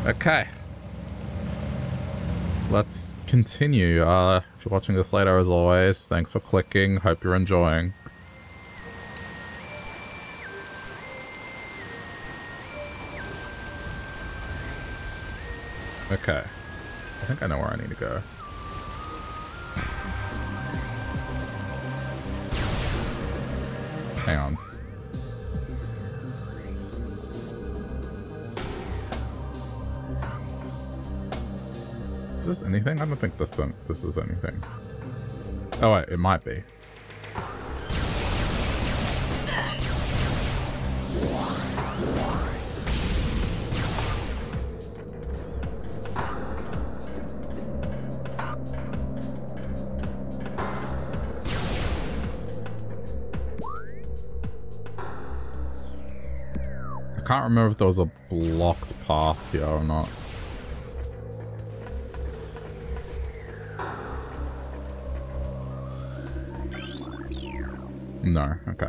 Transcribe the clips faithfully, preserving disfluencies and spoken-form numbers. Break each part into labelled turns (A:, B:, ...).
A: Okay. Let's continue. Uh, if you're watching this later, as always, thanks for clicking. Hope you're enjoying. Okay. I think I know where I need to go. Hang on. Is this anything? I don't think this, this is anything. Oh wait, it might be. I can't remember if there was a blocked path here or not. No, okay.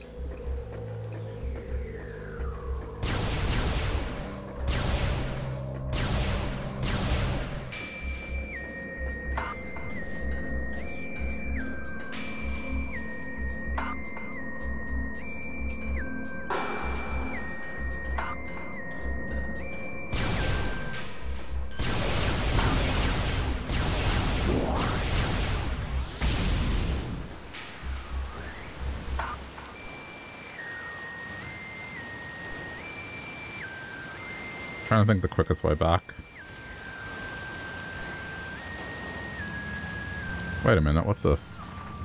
A: Trying to think the quickest way back. Wait a minute, what's this?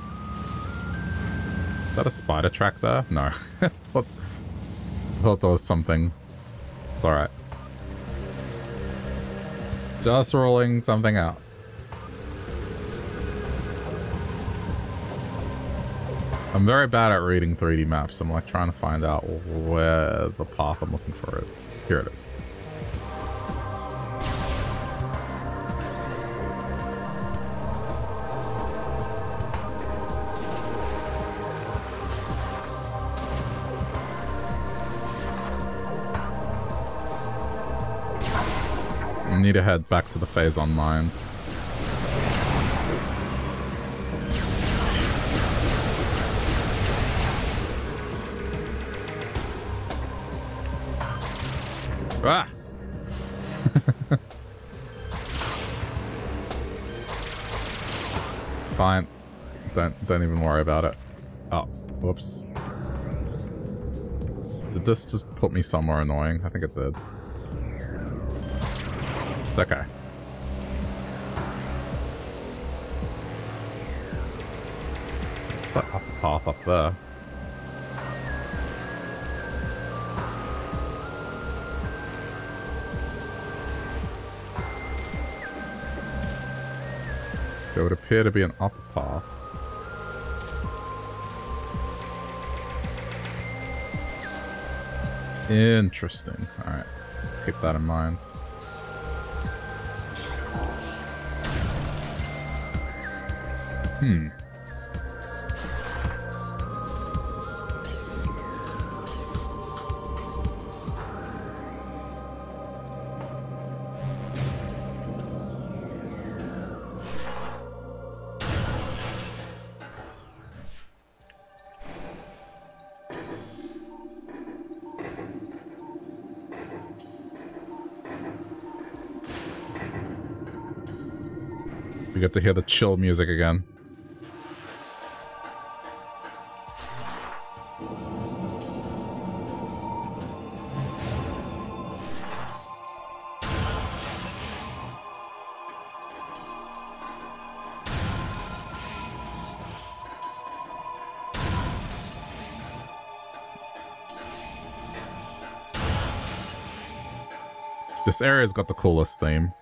A: Is that a spider track there? No. I thought, I thought there was something. It's alright. Just rolling something out. I'm very bad at reading three D maps. I'm like trying to find out where the path I'm looking for is. Here it is. I need to head back to the Phazon mines. Ah! It's fine. Don't don't even worry about it. Oh, whoops. Did this just put me somewhere annoying? I think it did. It's okay. It's like up the path up there. There would appear to be an upper path. Interesting. Alright. Keep that in mind. Hmm. We get to hear the chill music again. This area's got the coolest theme.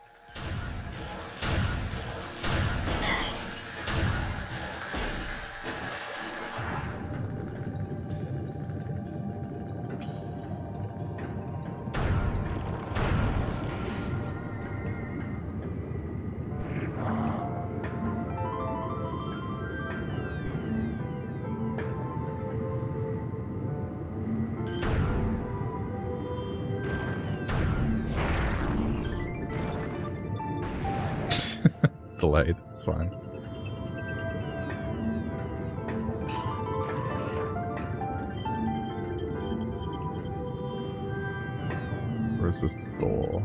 A: delayed. It's fine. Where's this door?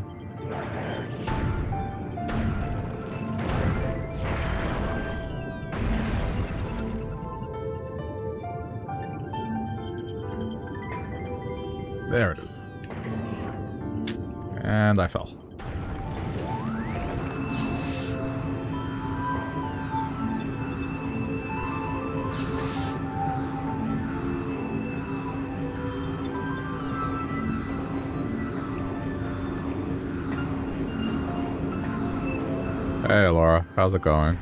A: There it is. And I fell. Hey Laura, how's it going?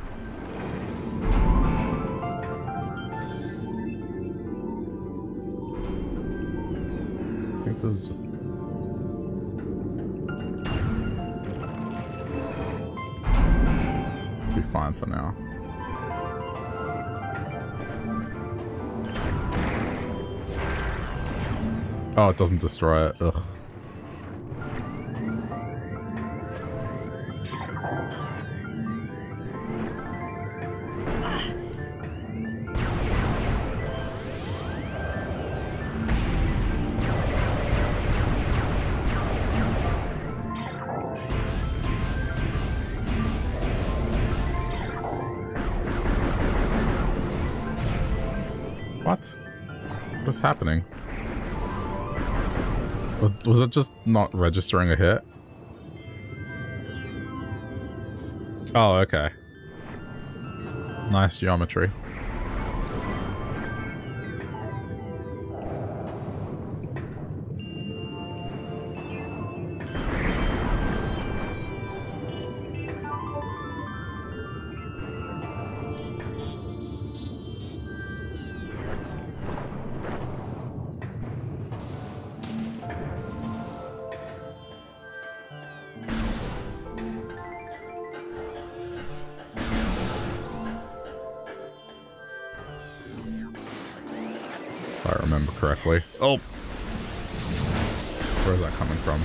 A: I think this is just... be fine for now. Oh, it doesn't destroy it. Ugh. What? What is happening? Was, was it just not registering a hit? Oh, okay. Nice geometry. Correctly. Oh! Where is that coming from?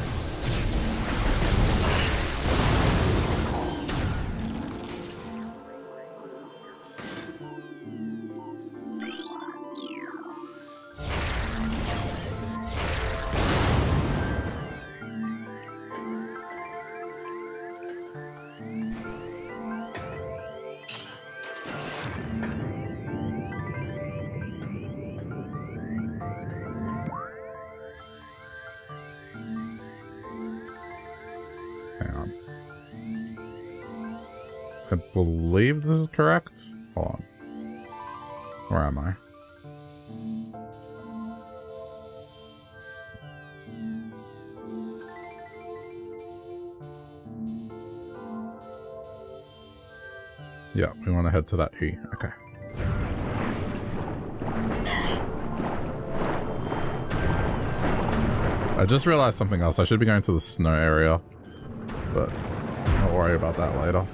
A: I believe this is correct. Hold on. Where am I? Yeah, we want to head to that E. Okay. I just realized something else. I should be going to the snow area, but I'll worry about that later.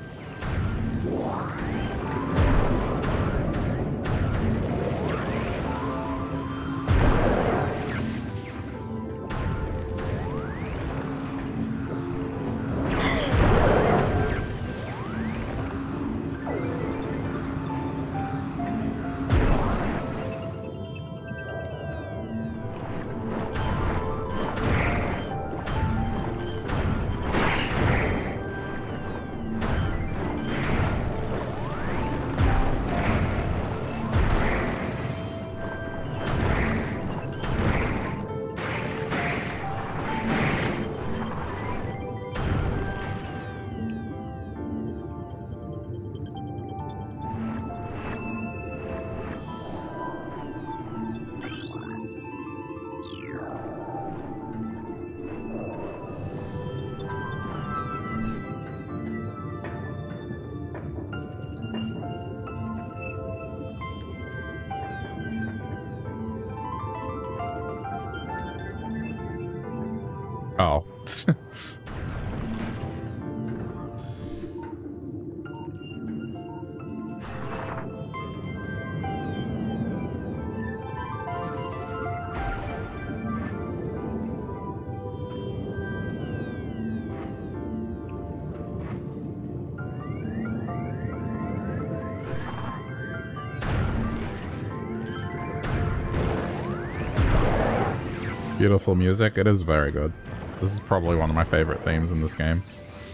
A: Oh. Beautiful music. It is very good. This is probably one of my favorite themes in this game.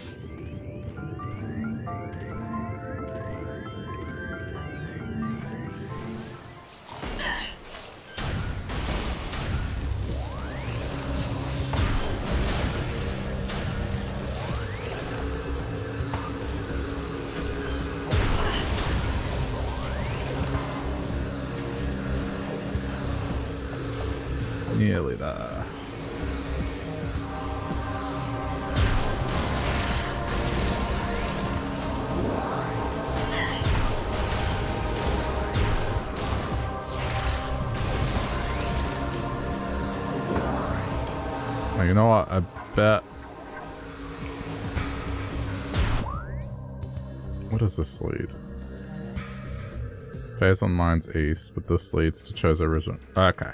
A: Nearly there. Oh, you know what? I bet. What does this lead? Phazon Mines East, but this leads to Chozo Ridge. Okay.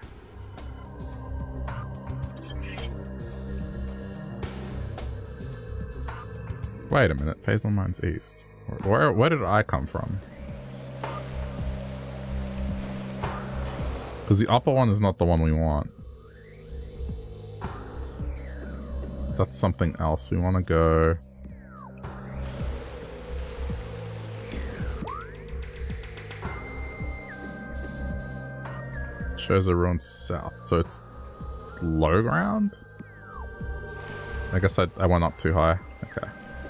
A: Wait a minute, Phazon Mines East. Where, where did I come from? Because the upper one is not the one we want. That's something else. We want to go... Shows a ruin south, so it's low ground? I guess I, I went up too high. Okay.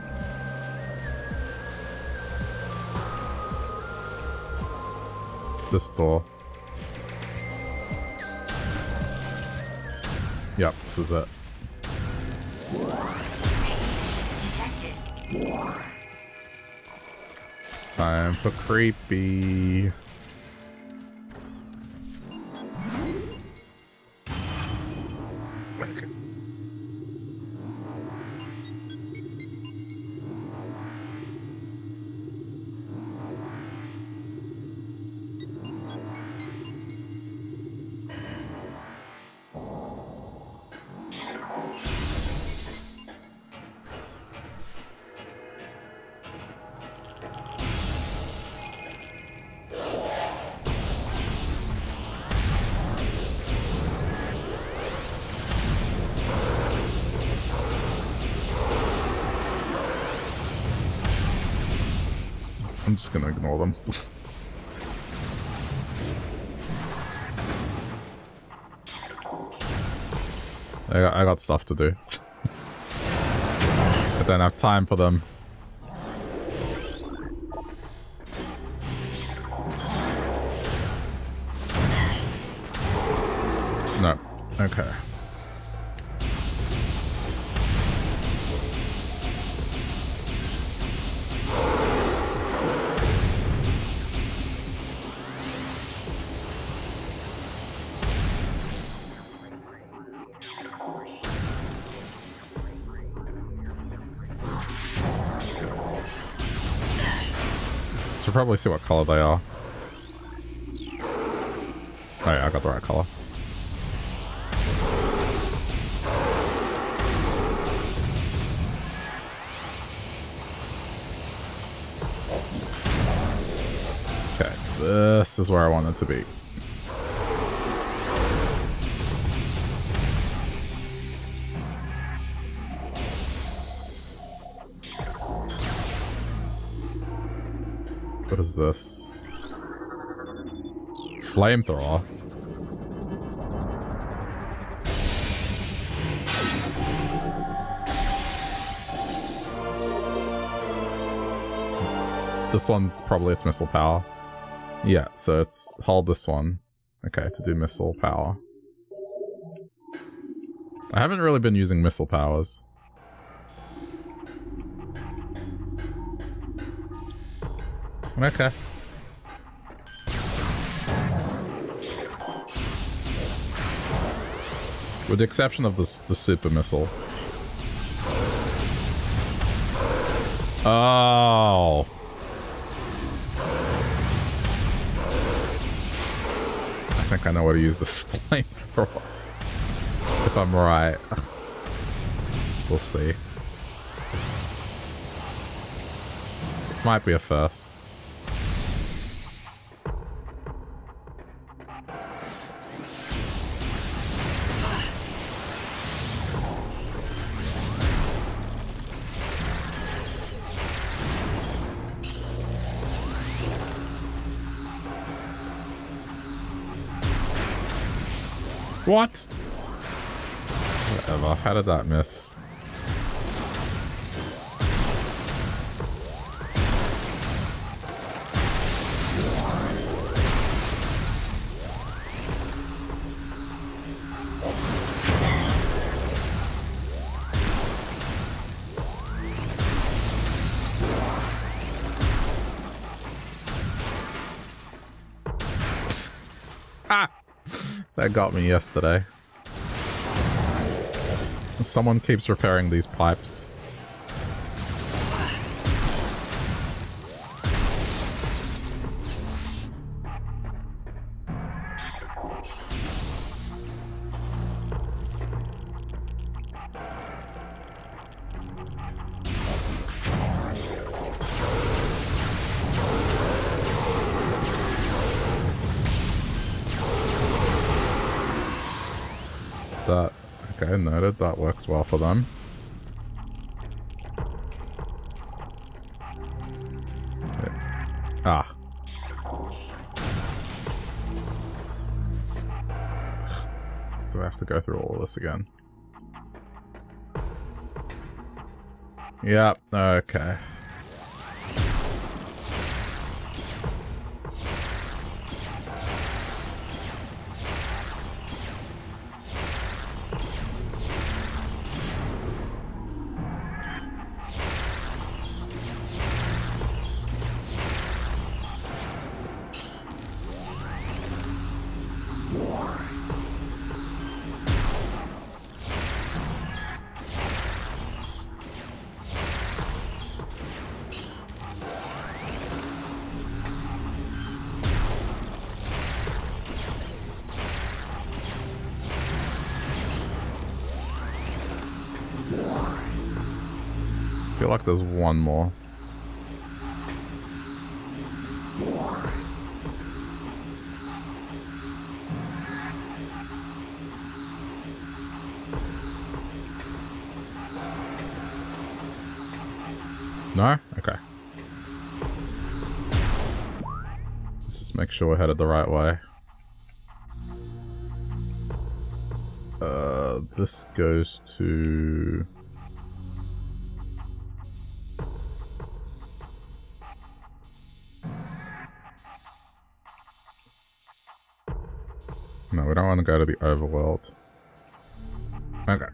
A: This door. Yep, this is it. Time for creepy. I'm just gonna ignore them. I got, I got stuff to do. I don't have time for them. No. Okay. Should probably see what color they are. Oh yeah, I got the right color. Okay, this is where I wanted to be. What is this? Flamethrower. This one's probably its missile power. Yeah, so it's hold this one. Okay, to do missile power. I haven't really been using missile powers. Okay. With the exception of this, the super missile. Oh. I think I know how to use this flamethrower. If I'm right. We'll see. This might be a first. What? Whatever. How did that miss? That got me yesterday. Someone keeps repairing these pipes. That, okay, noted. That works well for them. Yeah. Ah. Do I have to go through all of this again? Yep, okay. I feel like there's one more. No? Okay. Let's just make sure we're headed the right way. Uh, this goes to... No, we don't want to go to the overworld. Okay.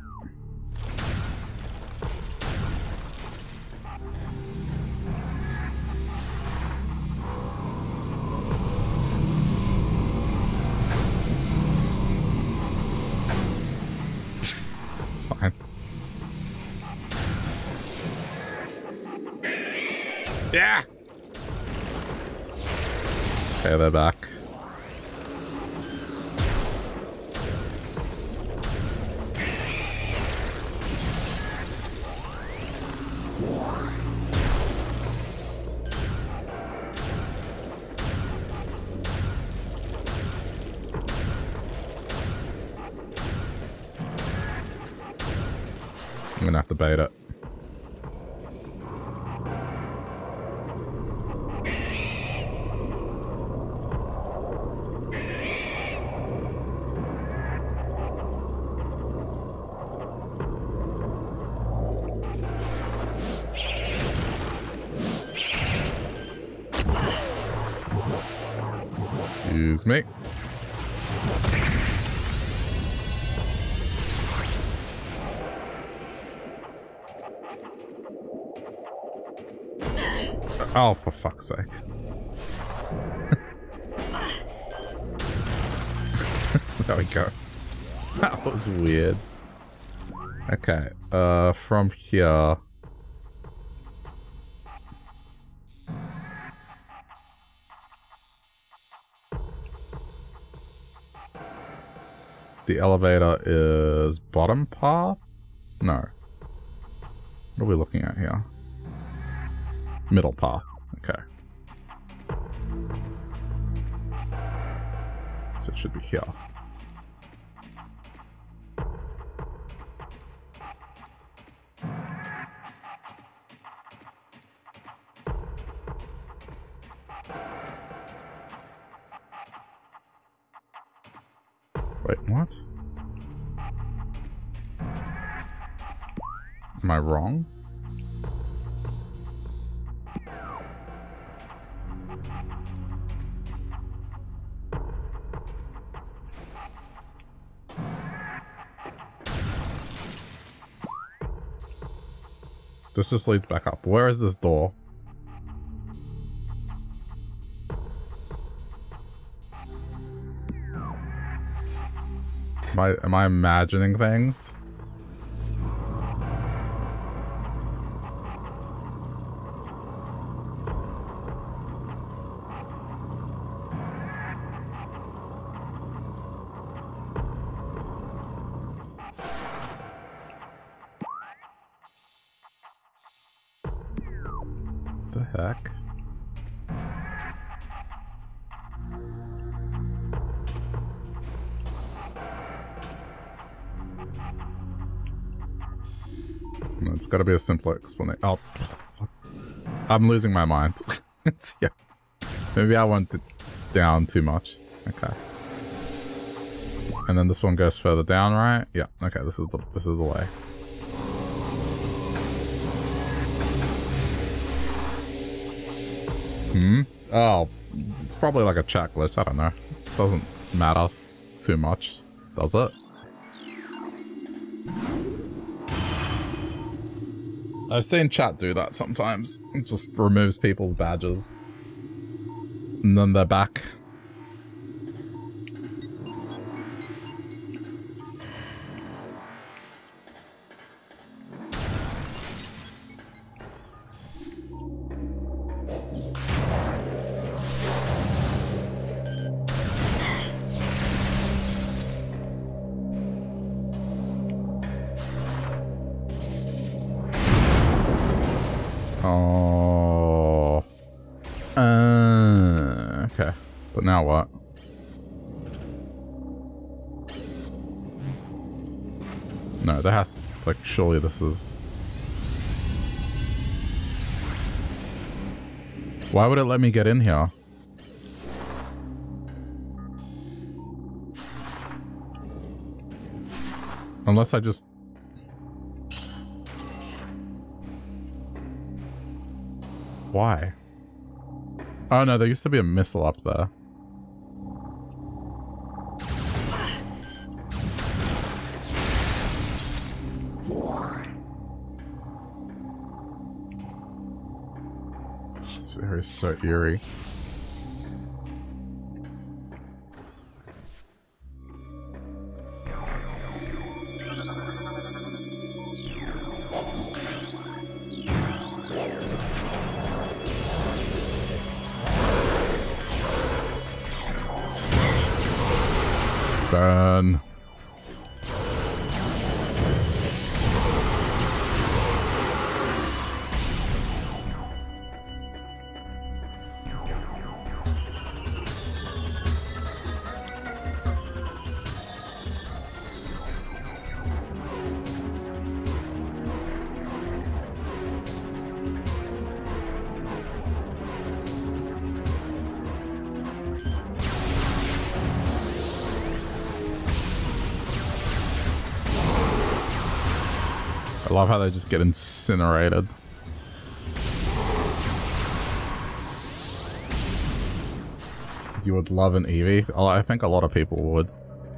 A: It's fine. Yeah! Okay, they're back. I'm gonna have to bait it. Excuse me. Oh, for fuck's sake. There we go. That was weird. Okay, uh, from here... The elevator is bottom path? No. What are we looking at here? Middle path. Okay. So it should be here. Wait, what? Am I wrong? This just leads back up. Where is this door? Am I, am I imagining things? The heck? It's got to be a simpler explanation. Oh, I'm losing my mind. Yeah. Maybe I went down too much. Okay. And then this one goes further down, right? Yeah. Okay. This is the this is the way. Hmm. Oh, it's probably like a chat glitch. I don't know. Doesn't matter too much, does it? I've seen chat do that sometimes. It just removes people's badges. And then they're back. Oh. Uh, okay. But now what? No, there has to, like, surely this is... Why would it let me get in here? Unless I just... Why? Oh no, there used to be a missile up there. This area is so eerie. Burn. I love how they just get incinerated. You would love an Eevee? Oh, I think a lot of people would.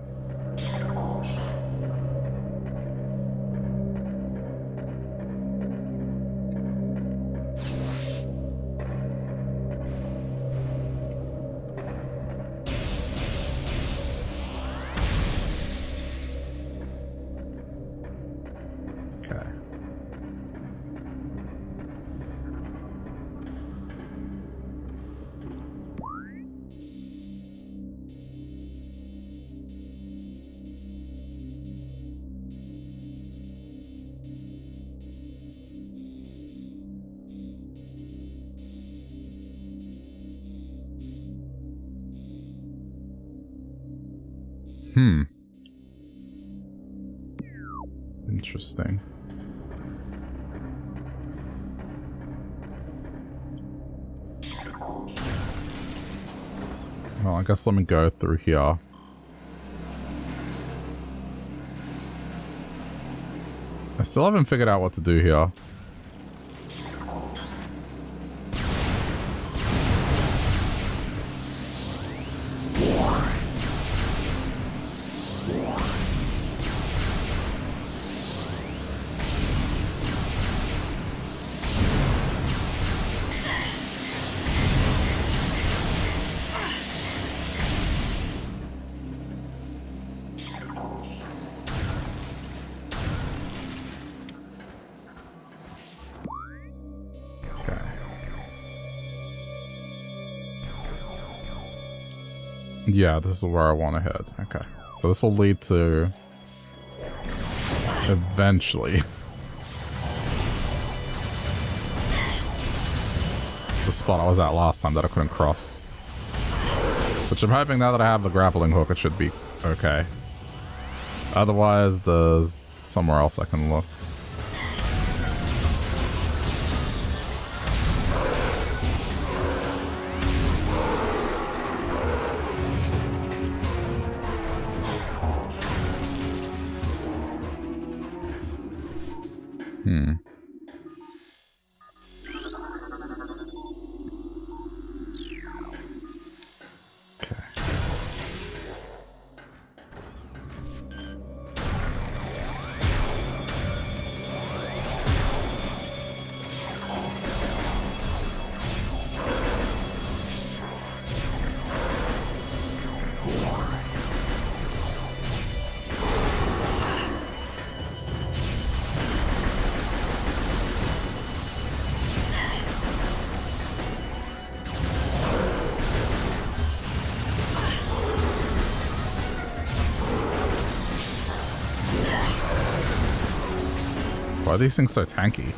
A: Hmm. Interesting. Well, I guess let me go through here. I still haven't figured out what to do here. Yeah, this is where I want to head. Okay. So this will lead to... eventually... the spot I was at last time that I couldn't cross. Which I'm hoping now that I have the grappling hook, it should be okay. Otherwise, there's somewhere else I can look. Hmm. Okay. Why are these things so tanky?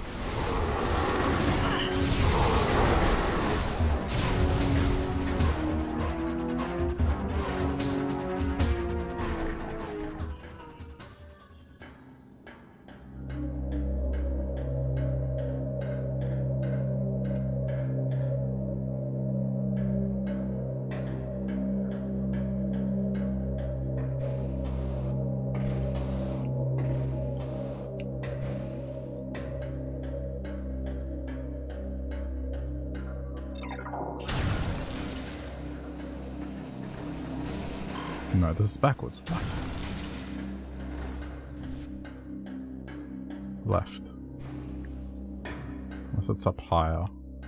A: No, this is backwards. What? Left. What if it's up higher?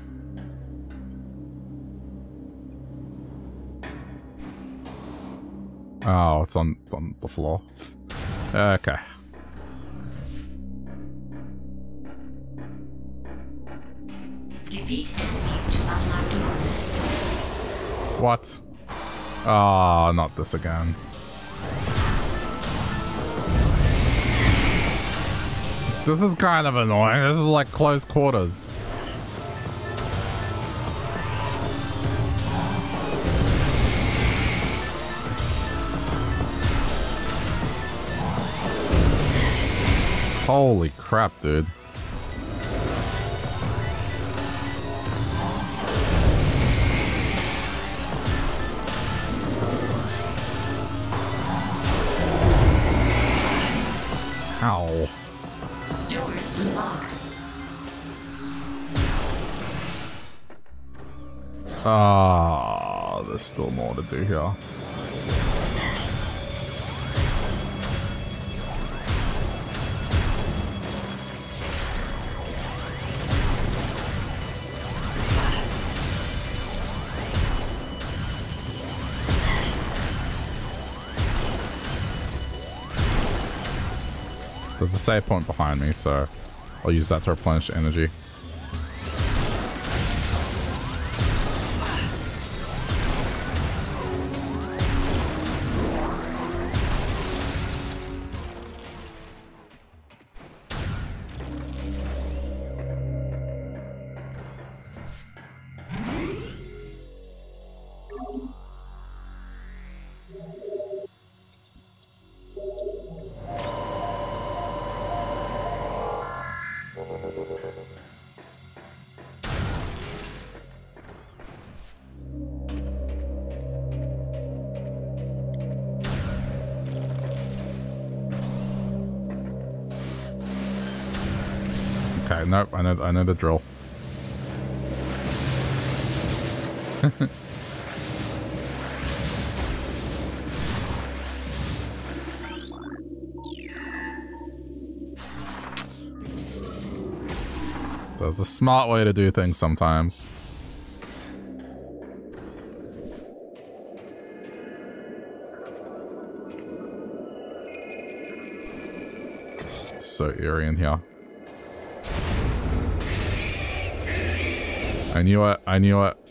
A: Oh, it's on it's on the floor. Okay.
B: Defeat enemies to unlock doors.
A: What? Ah, oh, not this again. This is kind of annoying. This is like close quarters. Holy crap, dude. Ow.
B: Doors unlocked.
A: Ah, there's still more to do here. There's a save point behind me, so I'll use that to replenish energy. Okay, nope, I know I know the drill. There's a smart way to do things sometimes. It's so eerie in here. I knew it, I knew it.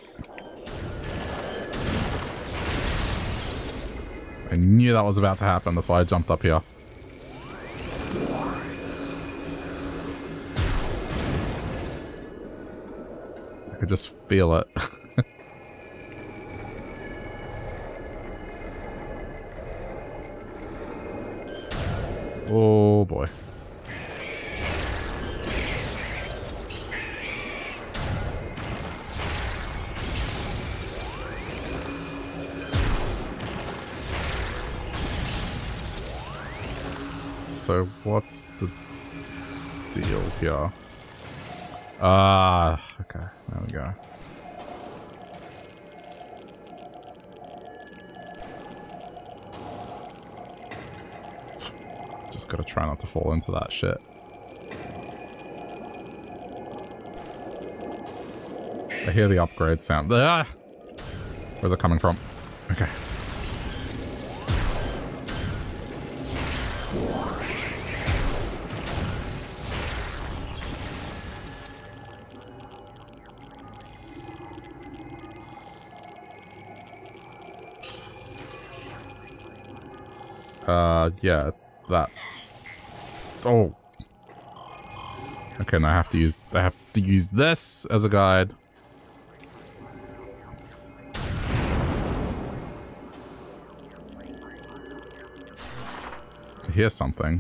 A: I knew that was about to happen, that's why I jumped up here. I could just feel it. Oh boy. So what's the deal here? Ah, okay, there we go. Just gotta try not to fall into that shit. I hear the upgrade sound. Ah! Where's it coming from? Okay. Uh, yeah, it's that. Oh. Okay, now I have to use, I have to use this as a guide. I hear something.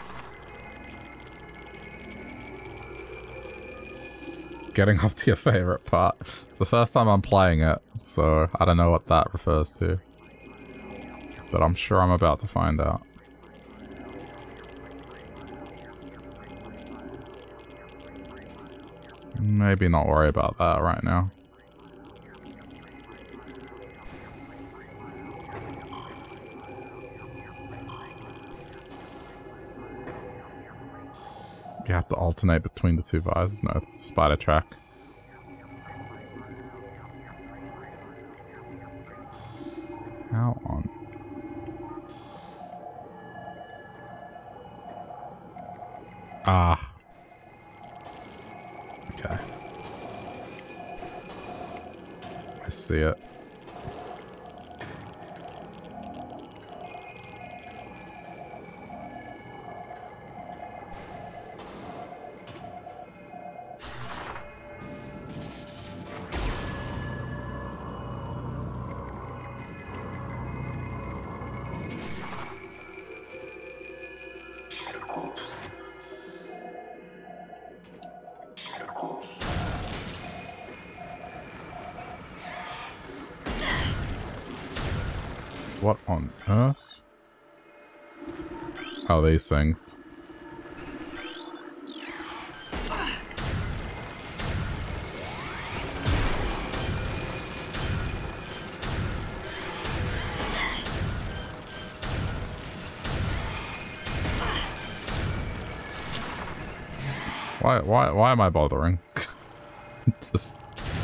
A: Getting up to your favorite part. It's the first time I'm playing it, so I don't know what that refers to. But I'm sure I'm about to find out. Maybe not worry about that right now. You have to alternate between the two visors. No, spider track. How on? Ah. Okay. I see it. What on earth? Oh, these things. Why, why, why am I bothering? Just...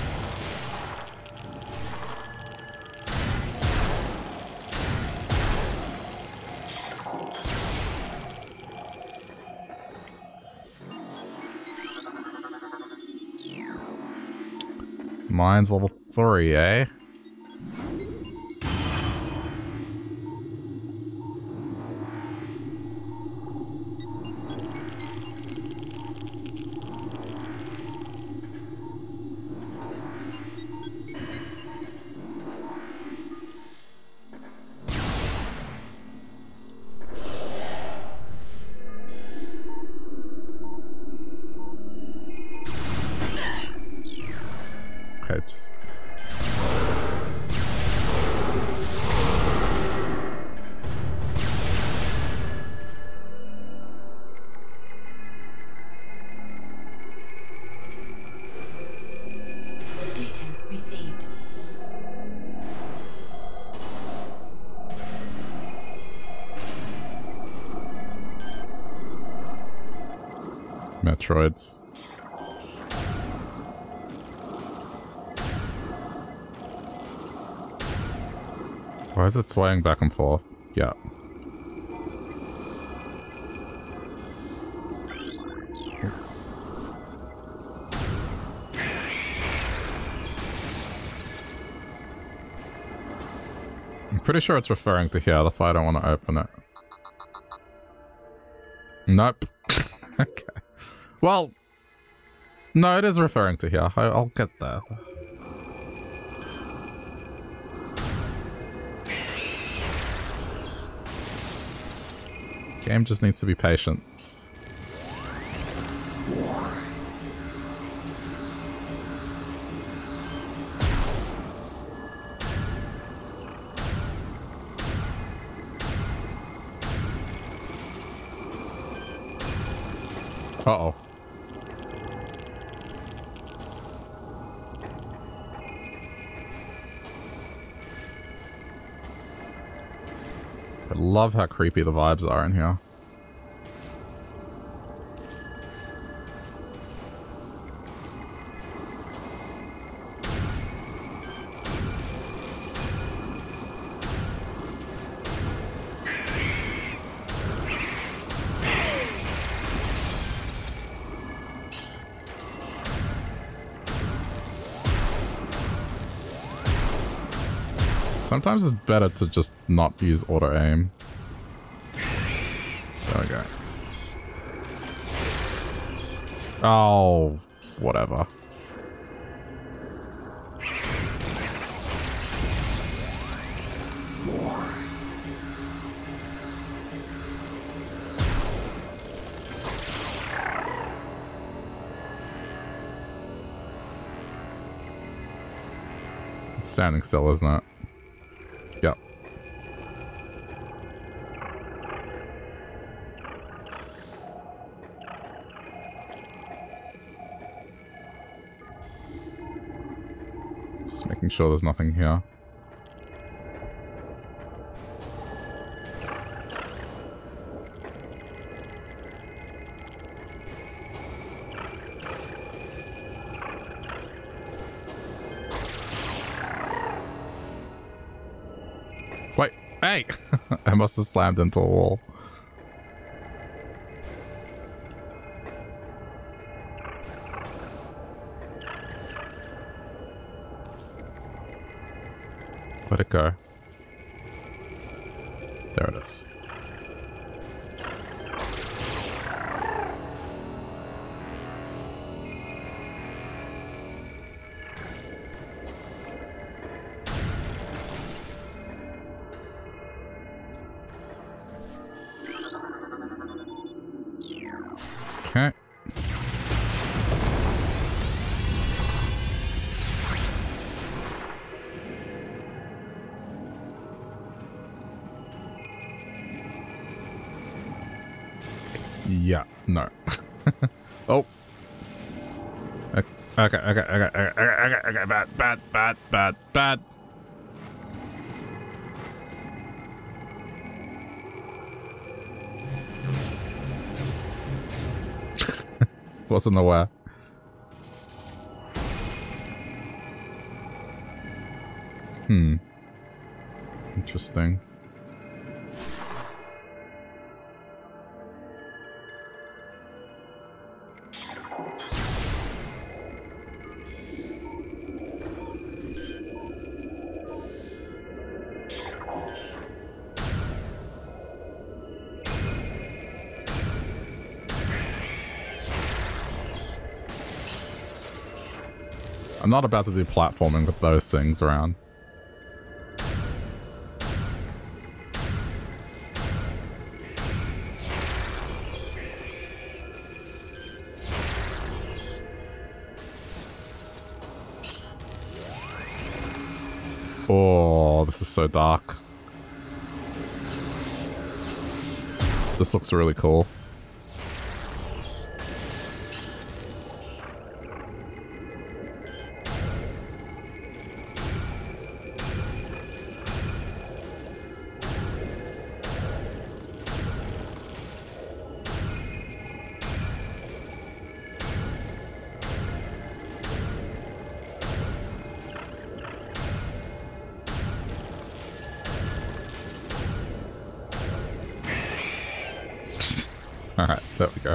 A: Mine's level three, eh? Okay, just... Metroids. Why is it swaying back and forth? Yeah. I'm pretty sure it's referring to here, that's why I don't want to open it. Nope. Okay. Well, no, it is referring to here. I, I'll get there. Game just needs to be patient. Uh-oh. I love how creepy the vibes are in here. Sometimes it's better to just not use auto-aim. There we go. Oh, whatever. It's standing still, isn't it? Yep. Just making sure there's nothing here. Wait, hey! I must have slammed into a wall. Where'd it go? There it is. Okay. Yeah, no. Oh. Okay, okay, okay, okay, okay, okay, okay, bad, bad, bad, bad, bad. Wasn't aware. Hmm. Interesting. I'm not about to do platforming with those things around. Oh, this is so dark. This looks really cool. Alright, there we go.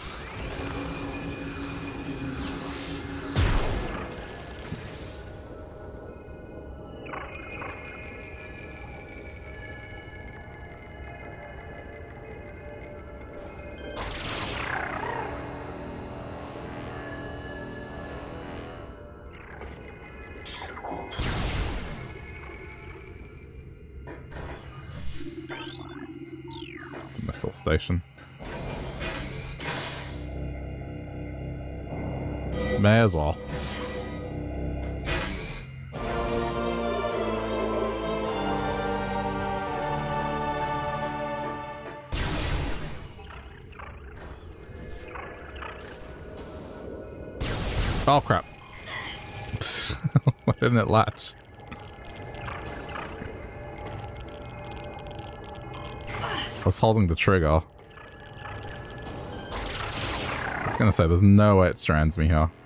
A: It's a missile station. May as well. Oh crap. Why didn't it latch? I was holding the trigger. I was gonna say, there's no way it strands me here.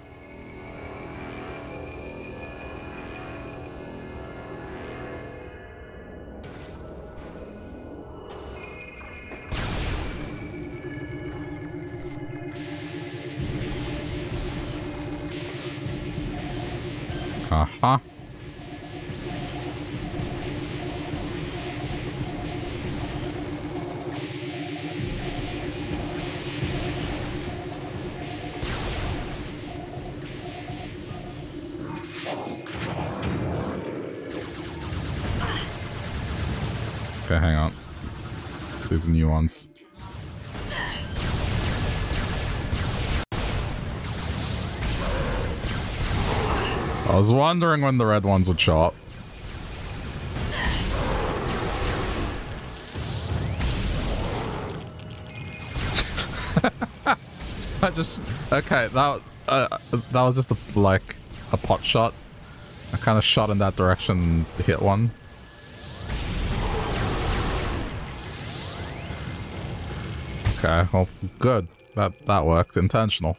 A: Uh-huh. Okay, hang on. These are new ones. I was wondering when the red ones would show up. I just... Okay, that, uh, that was just a, like a pot shot. I kind of shot in that direction to hit one. Okay, well, good. That, that worked. Intentional.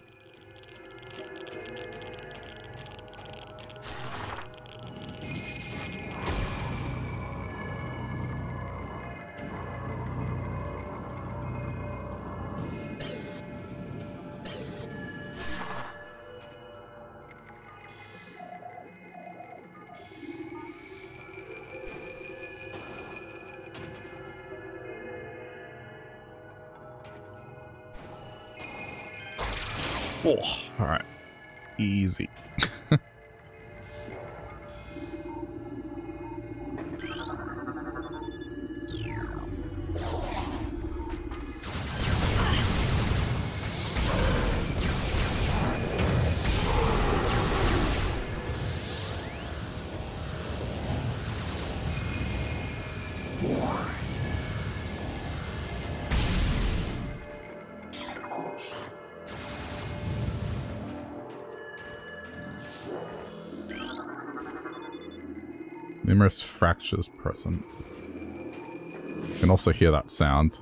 A: Oh, all right. Easy. Numerous fractures present. You can also hear that sound.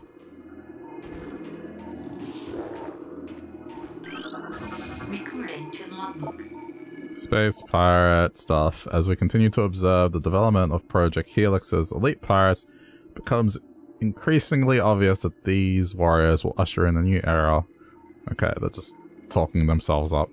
B: Recording to logbook.
A: Space pirate stuff. As we continue to observe the development of Project Helix's elite pirates, it becomes increasingly obvious that these warriors will usher in a new era. Okay, they're just talking themselves up.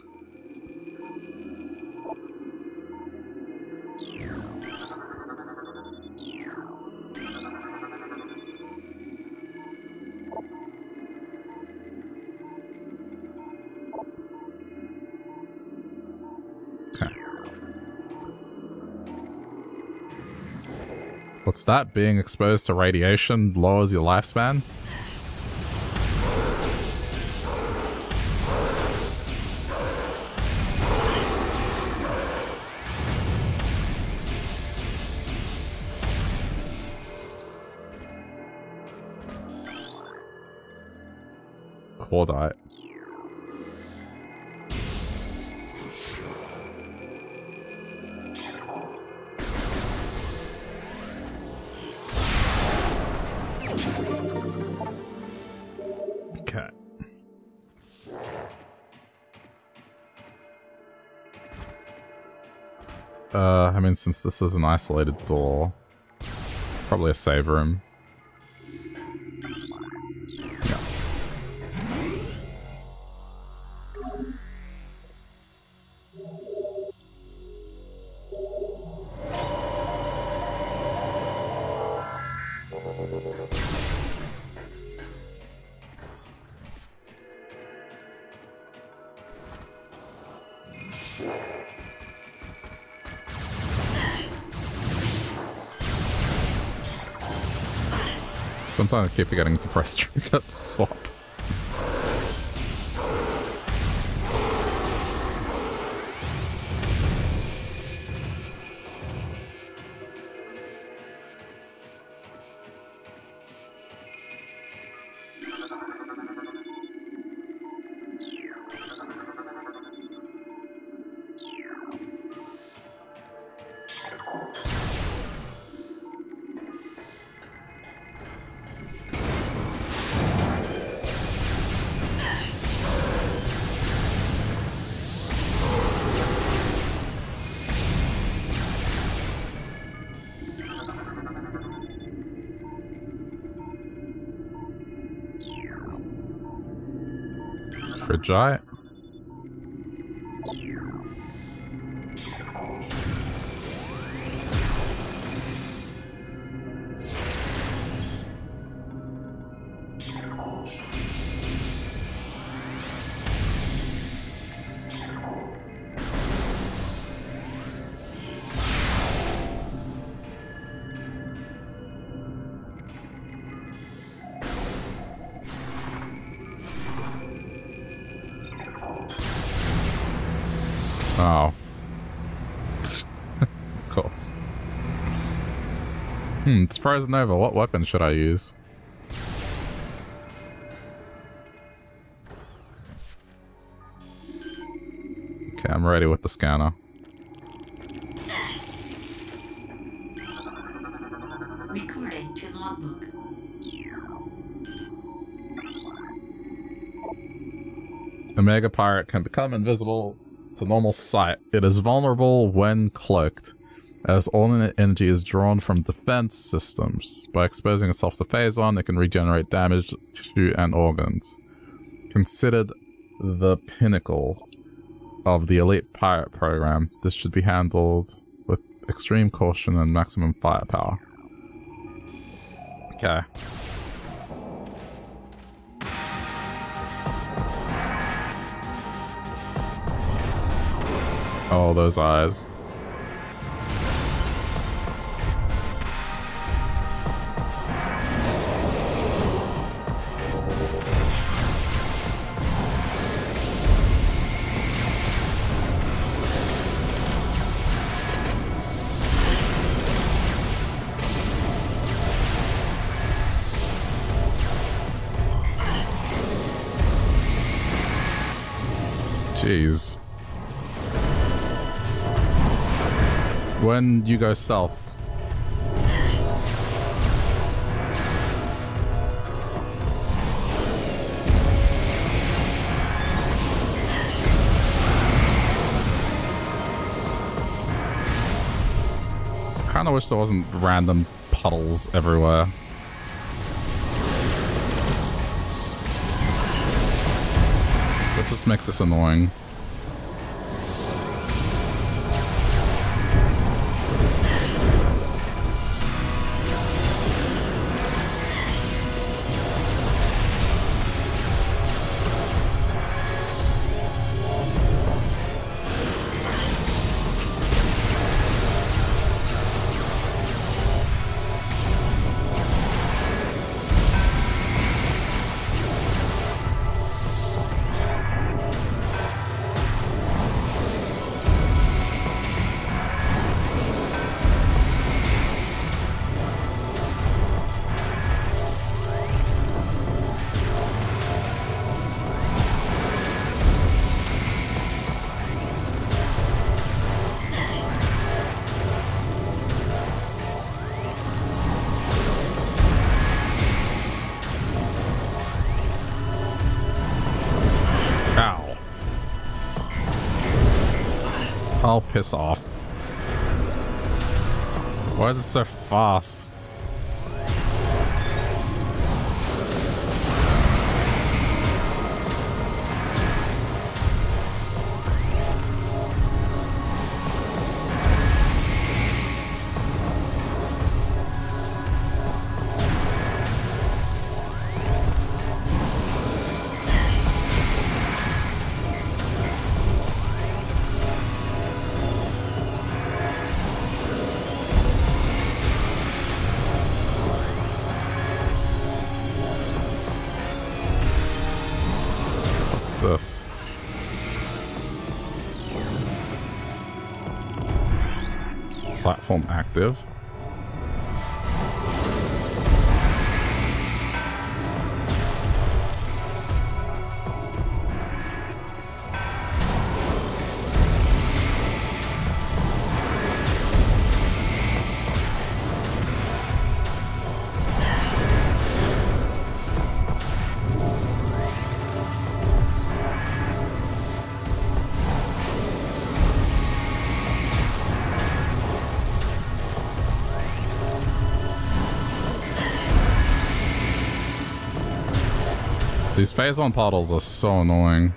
A: What's that? Being exposed to radiation lowers your lifespan? Cordite. Uh, I mean, since this is an isolated door, probably a save room. Yeah. Sometimes I keep forgetting to press trigger to swap. Frigite. Oh. Of course. Hmm, it's frozen over. What weapon should I use? Okay, I'm ready with the scanner.
B: Recording to logbook.
A: Omega Pirate can become invisible to normal sight. It is vulnerable when cloaked, as all energy is drawn from defense systems. By exposing itself to Phazon, it can regenerate damaged tissue and organs. Considered the pinnacle of the elite pirate program, this should be handled with extreme caution and maximum firepower. Okay. Oh, those eyes. Jeez. When you go stealth. Kinda wish there wasn't random puddles everywhere. That just makes this annoying. Oh, piss off. Why is it so fast? this? Platform active. These phase-on portals are so annoying.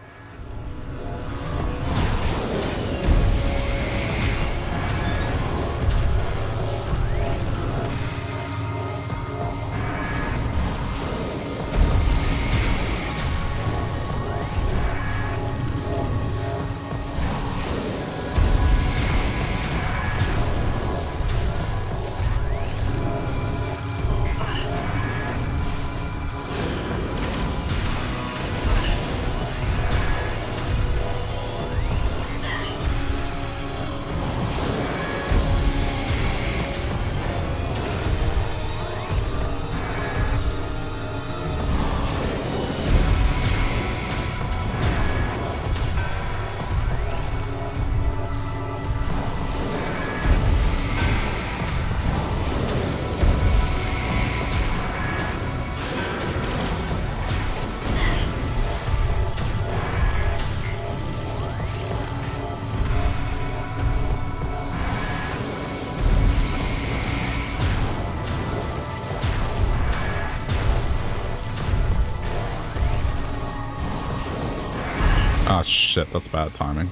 A: Oh shit, that's bad timing.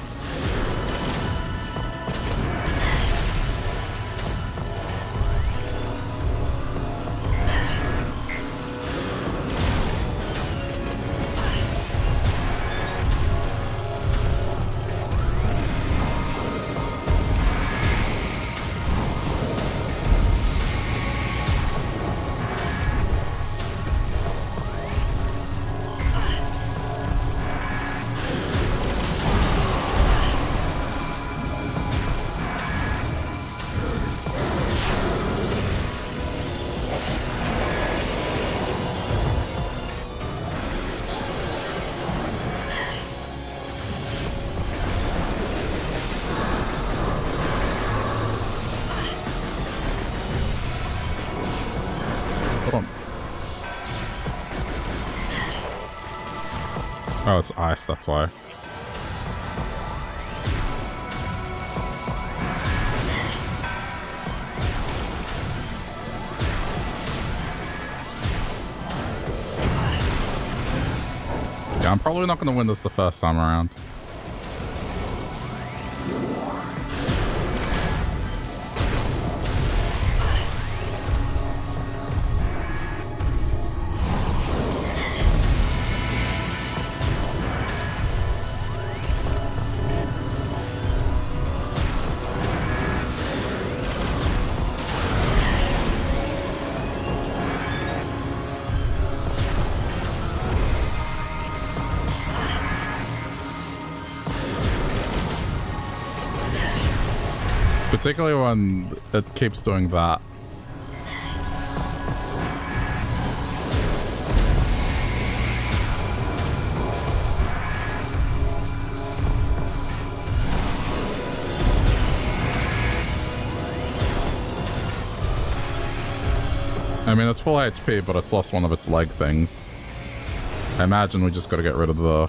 A: Oh, it's ice, that's why. Yeah, I'm probably not going to win this the first time around. Particularly when it keeps doing that. I mean, it's full H P, but it's lost one of its leg things. I imagine we just gotta get rid of the,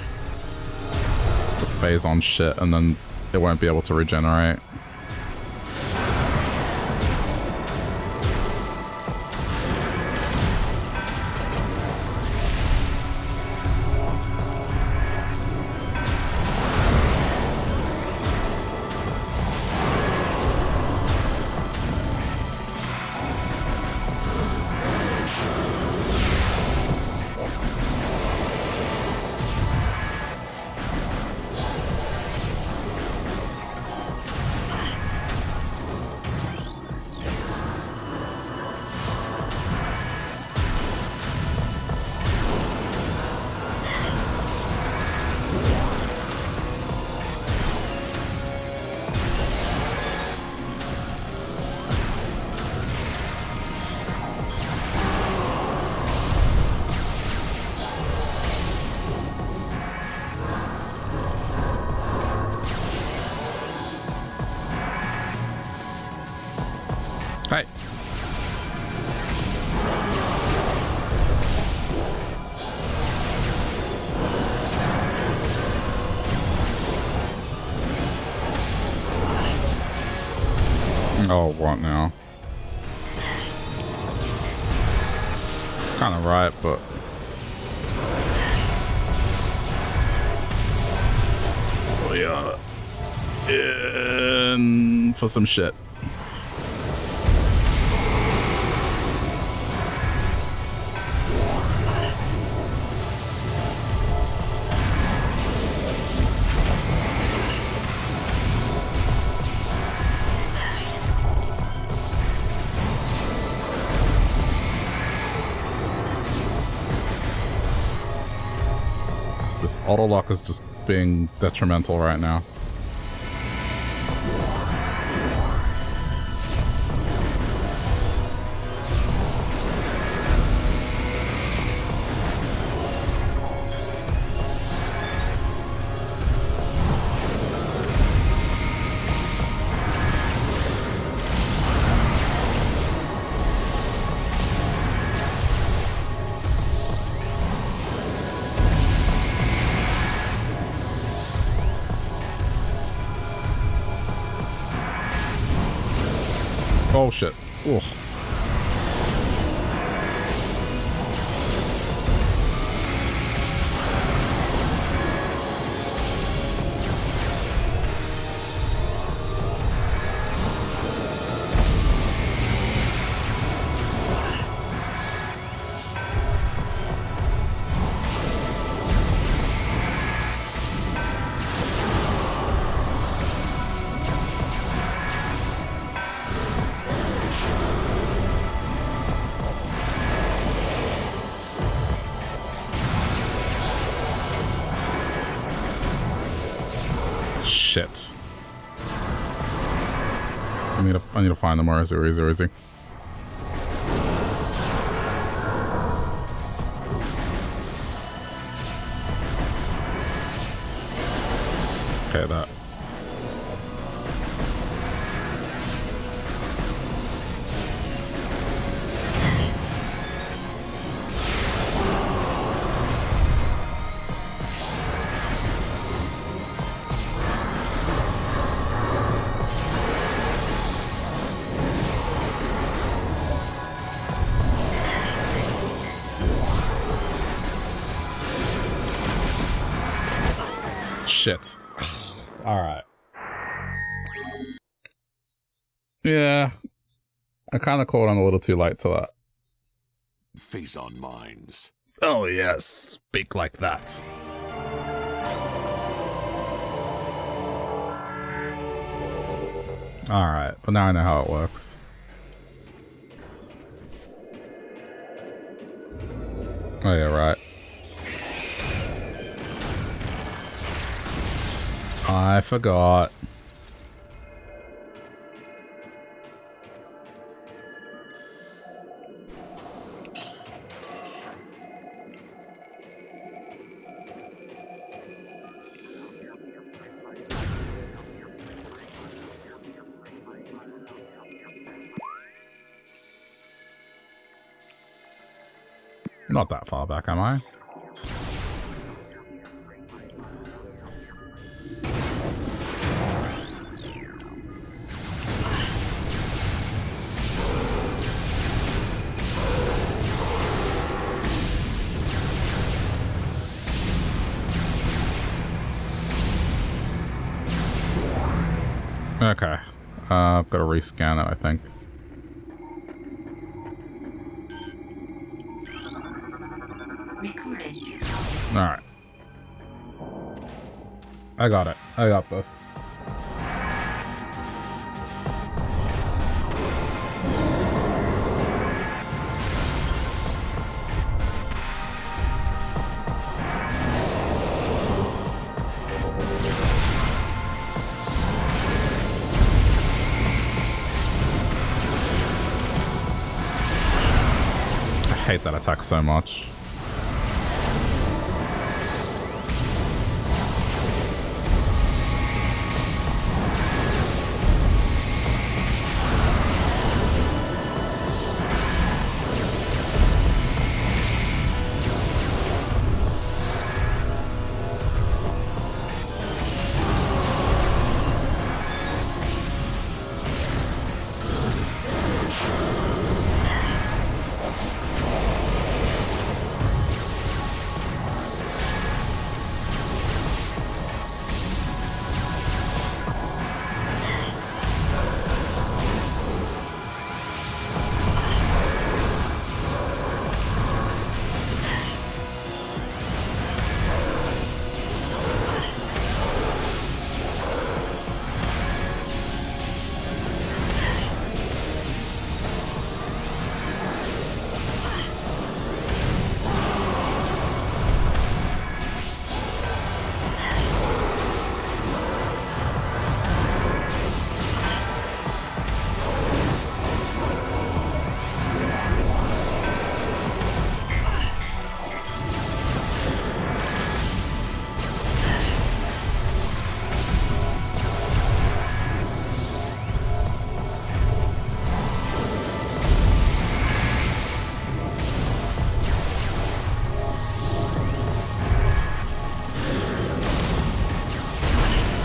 A: the phase-on shit, and then it won't be able to regenerate. Hey. Oh, what now? It's kind of right, but... We are in for some shit. This auto lock is just being detrimental right now. Oh shit. Ugh. Shit. I need to I need to find them. Where is he? Where is he? Where is he? Okay, that. Shit. Alright. Yeah. I kind of caught on a little too late to that.
C: Phazon Mines.
A: Oh yes, speak like that. Alright, but now I know how it works. Oh yeah, right. I forgot. Not that far back, am I? Okay. Uh, I've got to rescan it, I think. Alright. I got it. I got this. I hate that attack so much.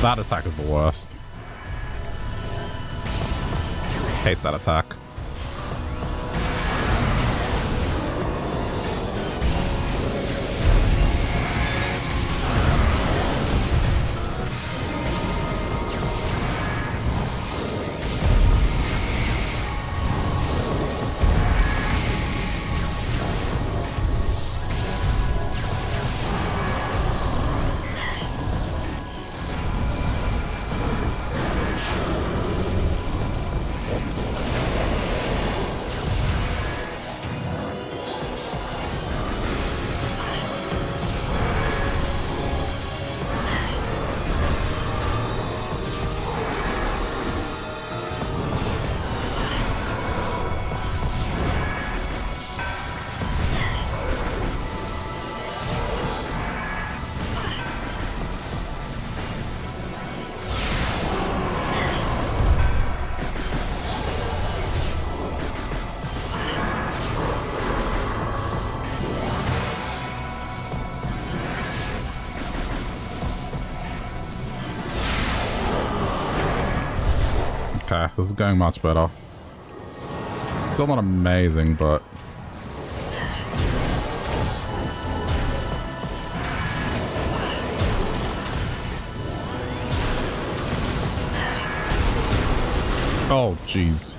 A: That attack is the worst. Hate that attack. Okay, this is going much better. Still not amazing, but... Oh, jeez.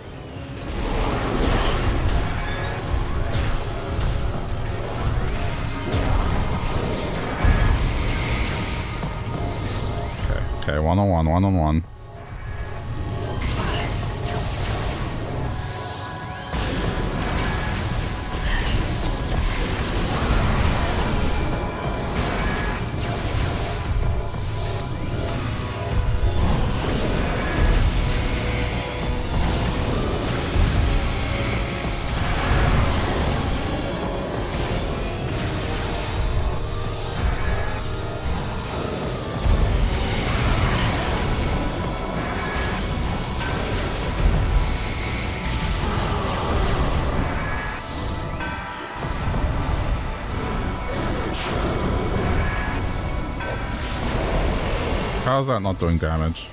A: Okay, okay, one on one, one on one. How is that not doing damage?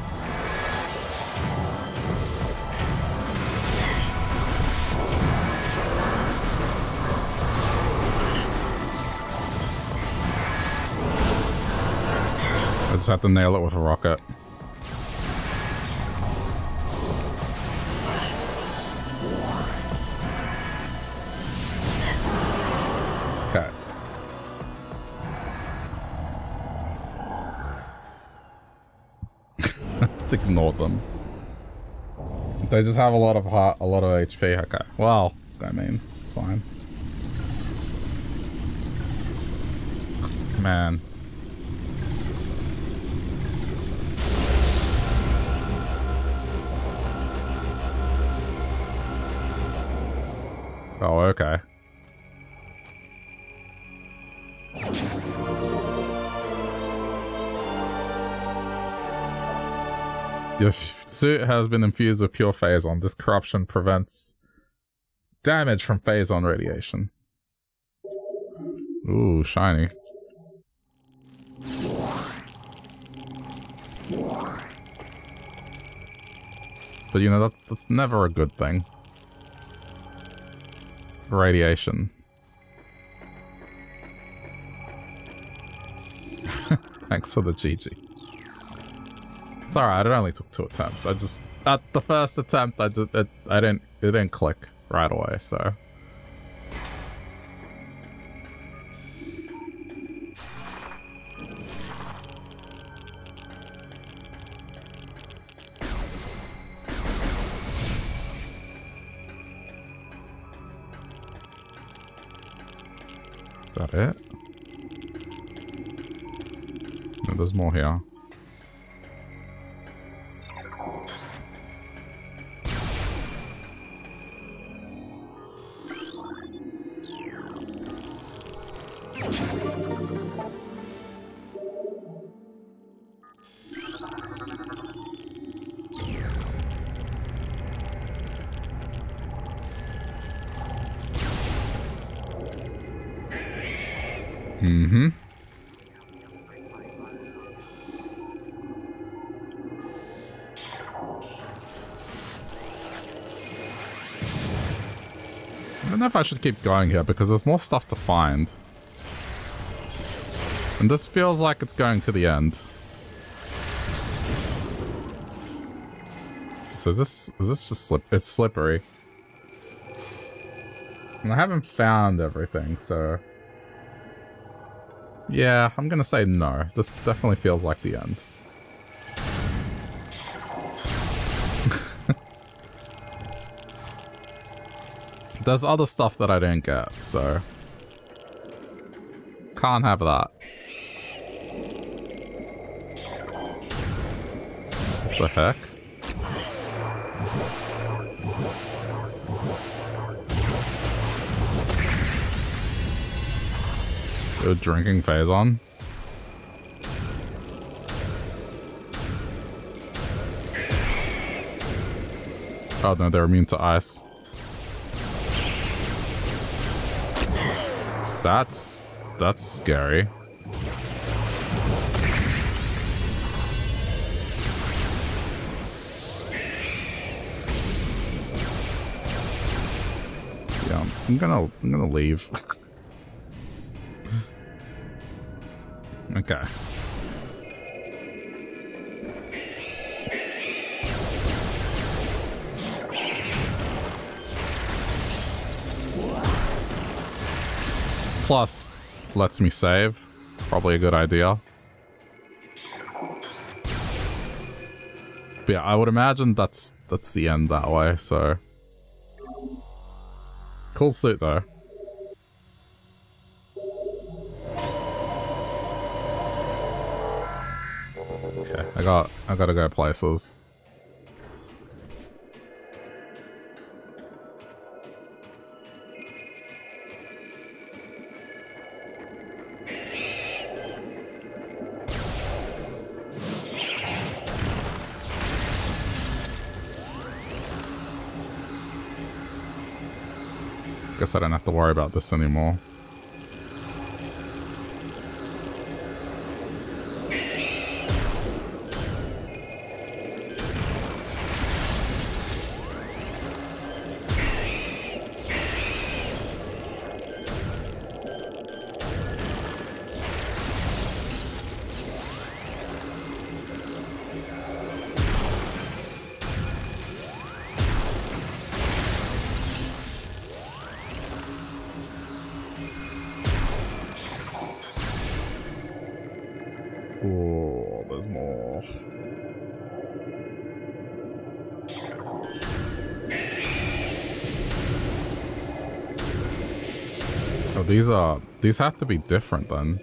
A: I just have to nail it with a rocket. Okay. Just ignore them. They just have a lot of heart, a lot of H P. Okay. Well, I mean, it's fine. Man. Oh, okay. Your suit has been infused with pure Phazon. This corruption prevents damage from Phazon radiation. Ooh, shiny. But you know, that's that's never a good thing. Radiation. Thanks for the G G. It's alright, it only took two attempts. I just, at the first attempt, I just, it, I didn't, it didn't click right away, so. Is that it? No, there's more here. Mm-hmm. don't know if I should keep going here because there's more stuff to find. And this feels like it's going to the end. So is this, is this just slip? It's slippery. And I haven't found everything, so... Yeah, I'm gonna say no. This definitely feels like the end. There's other stuff that I didn't get, so... Can't have that. What the heck? You're drinking Phazon? Oh no, they're immune to ice. That's... that's scary. Yeah, I'm gonna... I'm gonna leave. Okay. Plus, lets me save. Probably a good idea. But yeah, I would imagine that's that's the end that way, so... Cool suit, though. Okay, I got I gotta go places. Guess I don't have to worry about this anymore. These are... these have to be different then.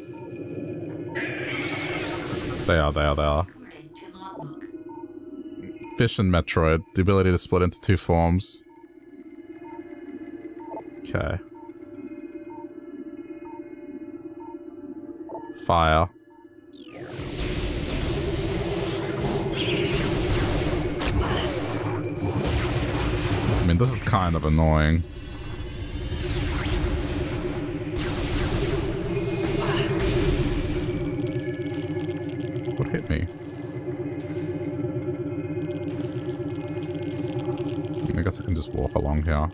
A: They are, they are, they are. Fish and Metroid. The ability to split into two forms. Okay. Fire. I mean, this is kind of annoying. What hit me? I guess I can just walk along here.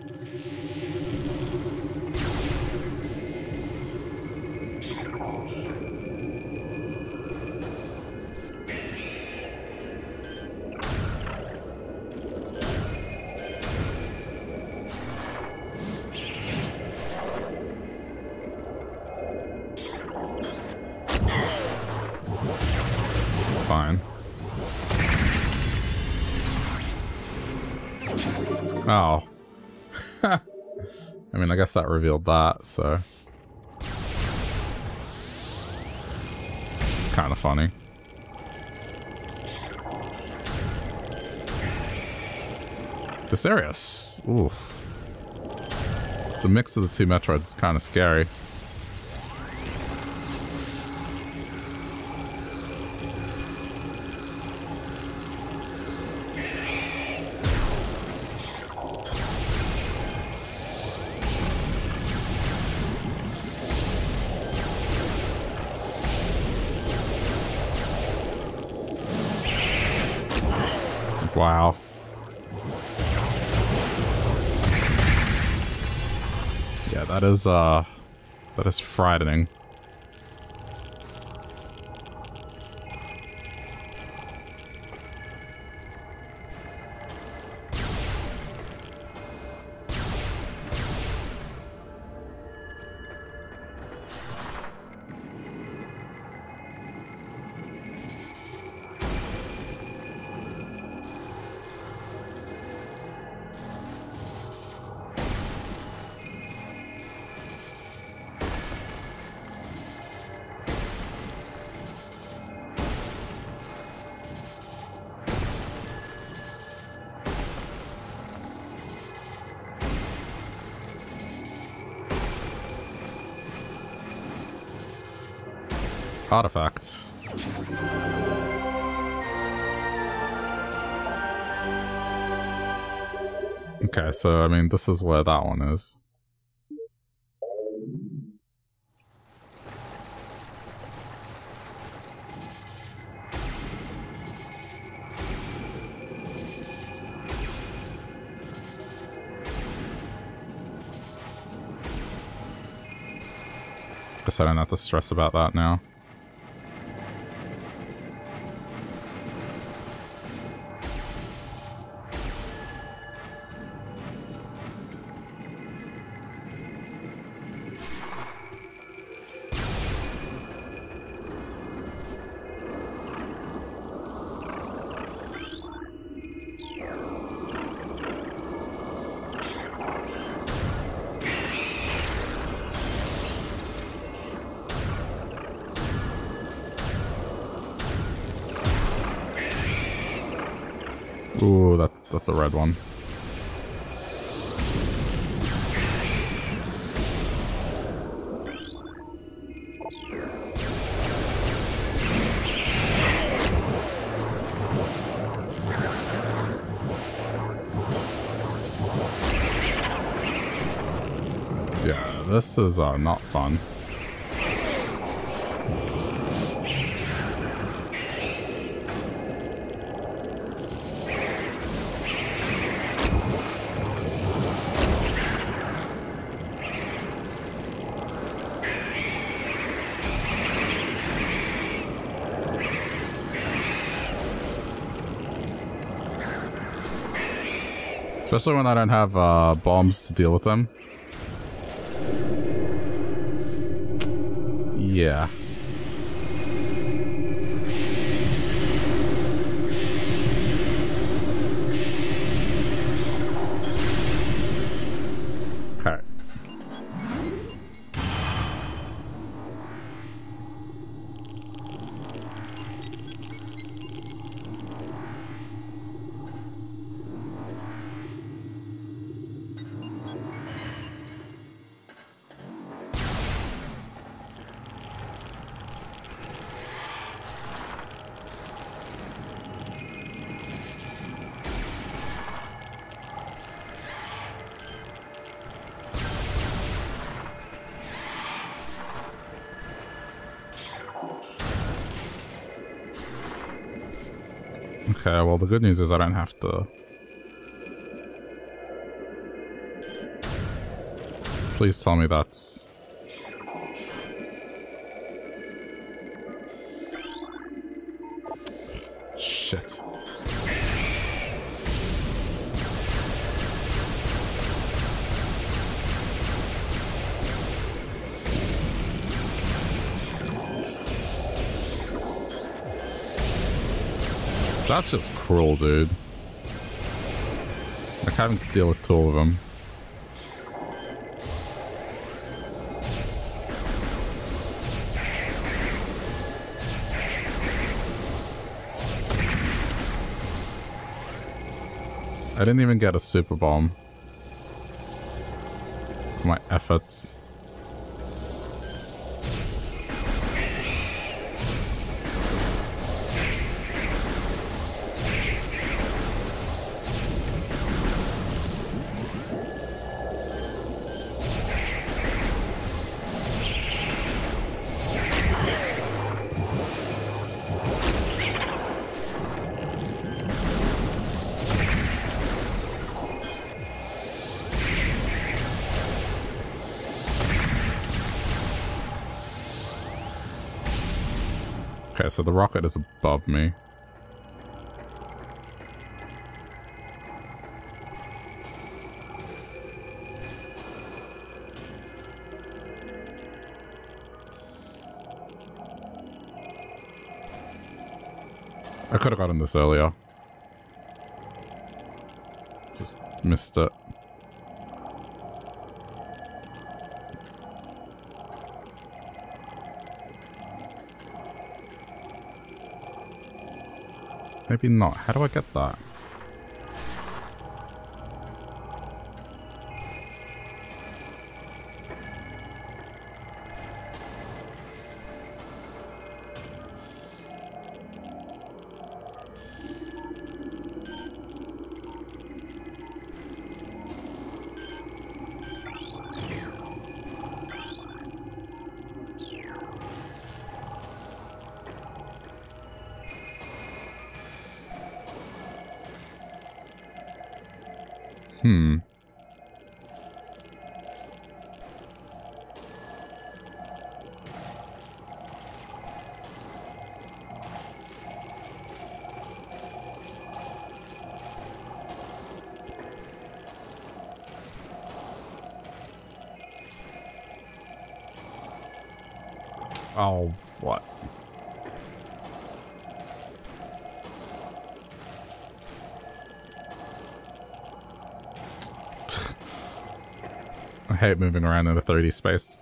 A: Oh. I mean, I guess that revealed that, so... It's kind of funny. This area is... oof. The mix of the two Metroids is kind of scary. Wow. that is, uh, that is frightening. Artifacts. Okay, so I mean, this is where that one is. Guess I don't have to stress about that now. Ooh, that's that's a red one. Yeah, this is uh, not fun. Especially when I don't have uh, bombs to deal with them. Yeah. Okay. Okay, well the good news is I don't have to... Please tell me that's... Shit. That's just cruel, dude. Like having to deal with two of them. I didn't even get a super bomb for my efforts. Okay, so the rocket is above me. I could have gotten this earlier. Just missed it. Maybe not. How do I get that? Hmm. Oh, what? I hate moving around in a three D space.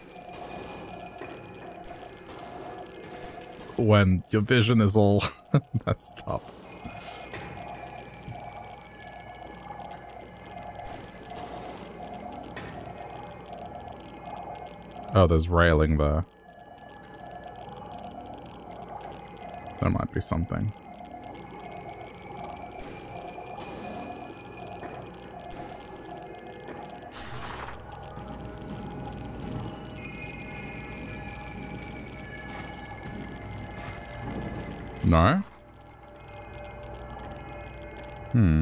A: When your vision is all messed up. Oh, there's railing there. There might be something. No? Hmm.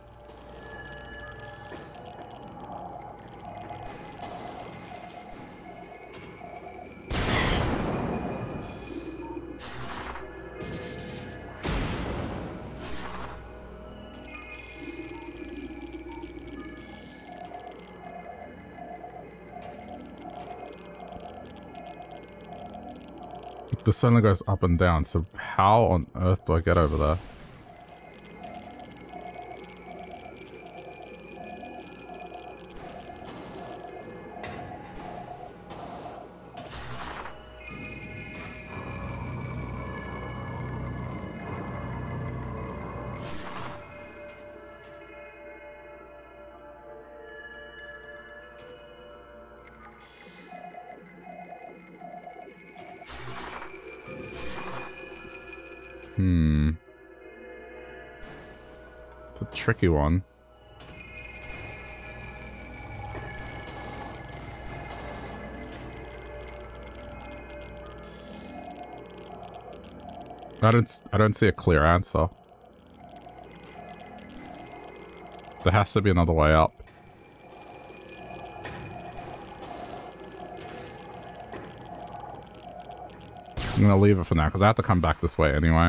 A: The sun goes up and down, so how on earth do I get over there? Hmm. It's a tricky one. I don't I don't see a clear answer. There has to be another way up. I'm gonna leave it for now, because I have to come back this way anyway.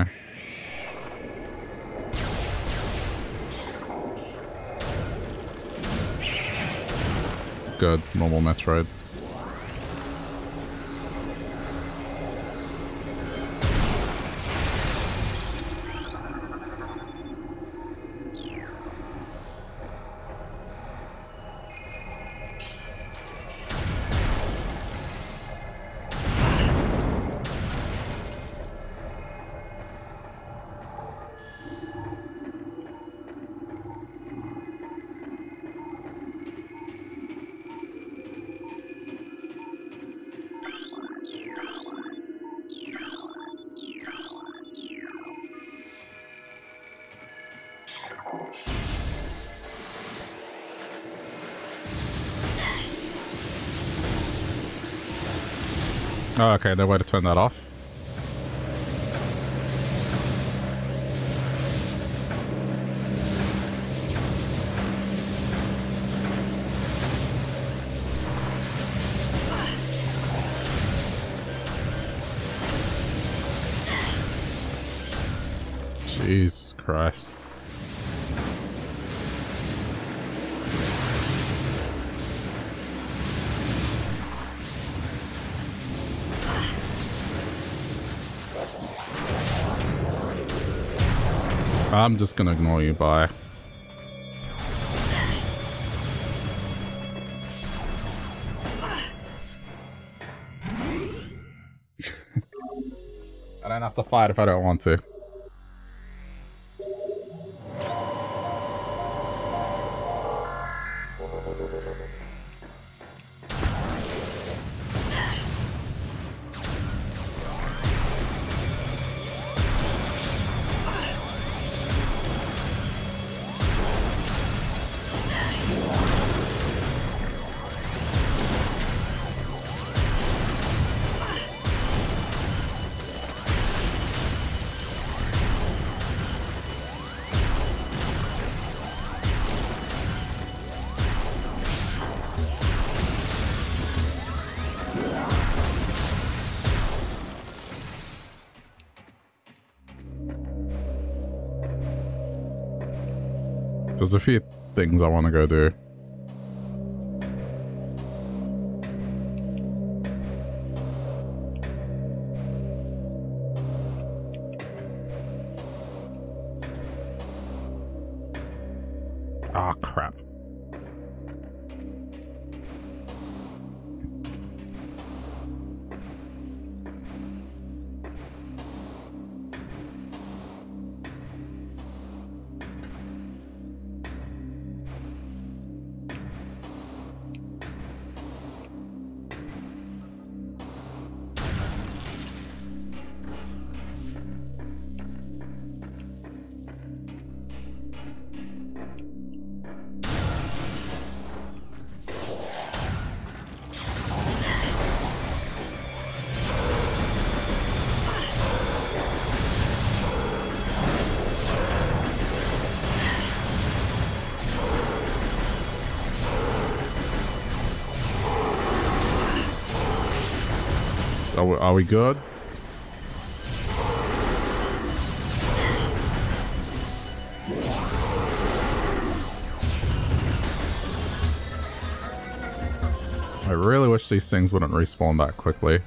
A: Good, normal Metroid. Oh, okay, no way to turn that off. Jesus Christ. I'm just gonna ignore you, bye. I don't have to fight if I don't want to. There's a few things I want to go do. Ah, crap. Are we, are we good? I really wish these things wouldn't respawn that quickly.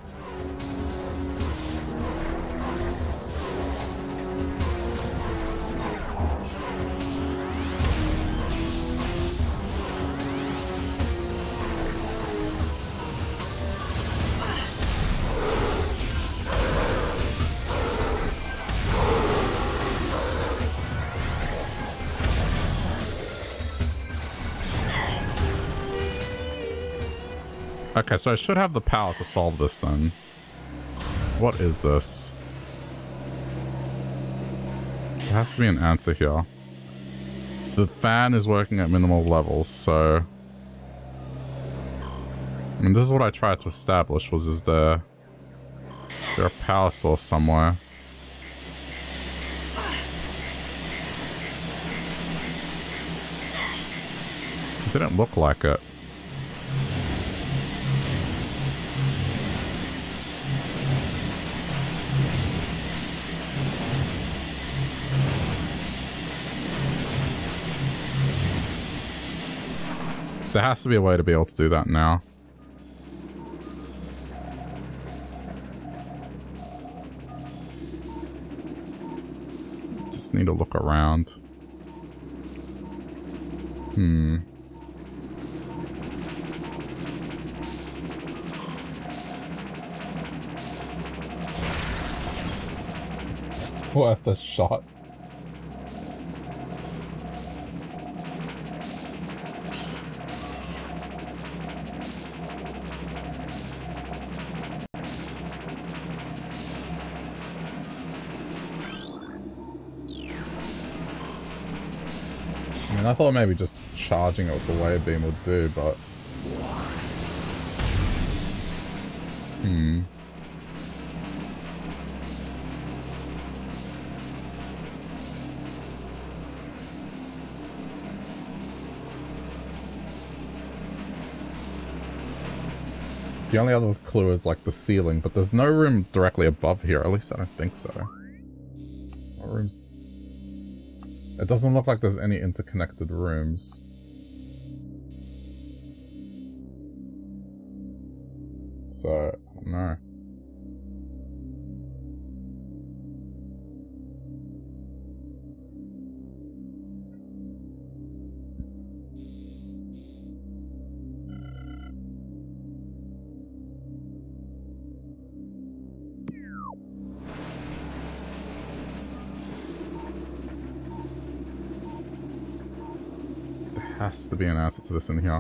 A: Okay, so I should have the power to solve this then. What is this? There has to be an answer here. The fan is working at minimal levels, so... I mean, this is what I tried to establish, was is there... Is there a power source somewhere? It didn't look like it. There has to be a way to be able to do that now. Just need to look around. Hmm. What the shot? I thought maybe just charging it with the wave beam would do, but... Hmm. The only other clue is like the ceiling, but there's no room directly above here, at least I don't think so. What rooms? It doesn't look like there's any interconnected rooms. So, I don't know. There has to be an answer to this in here.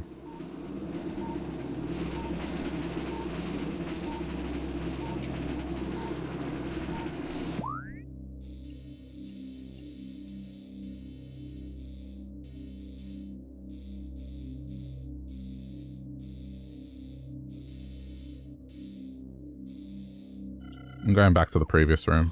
A: I'm going back to the previous room.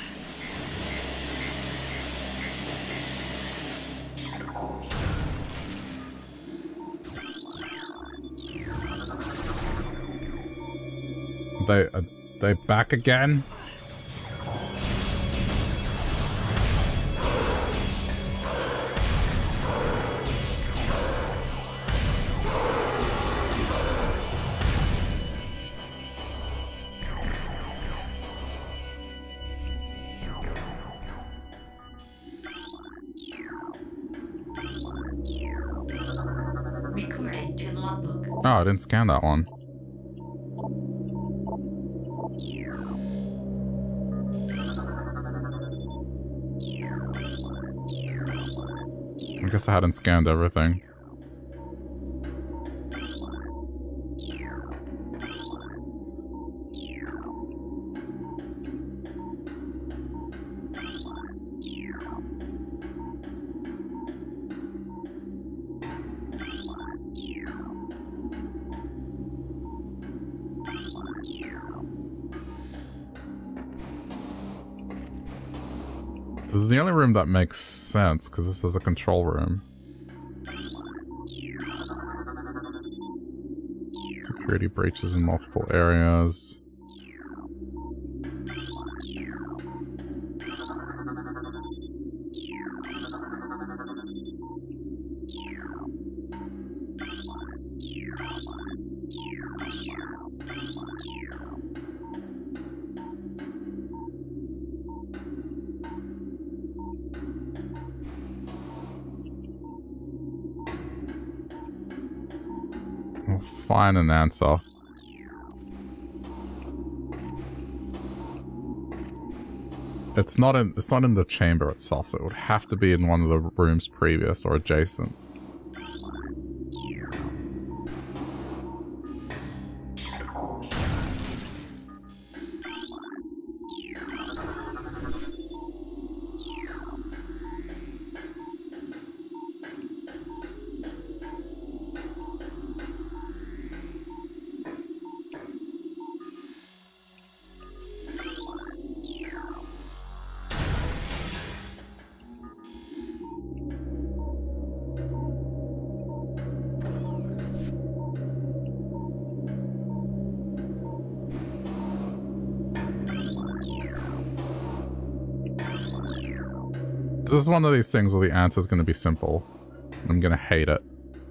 A: They are they back again?
B: Recorded to logbook.
A: Oh, I didn't scan that one. I guess I hadn't scanned everything. This is the only room that makes sense, because this is a control room. Security breaches in multiple areas. We'll find an answer. It's not in it's not in the chamber itself, so it would have to be in one of the rooms previous or adjacent. This is one of these things where the answer is going to be simple. I'm going to hate it.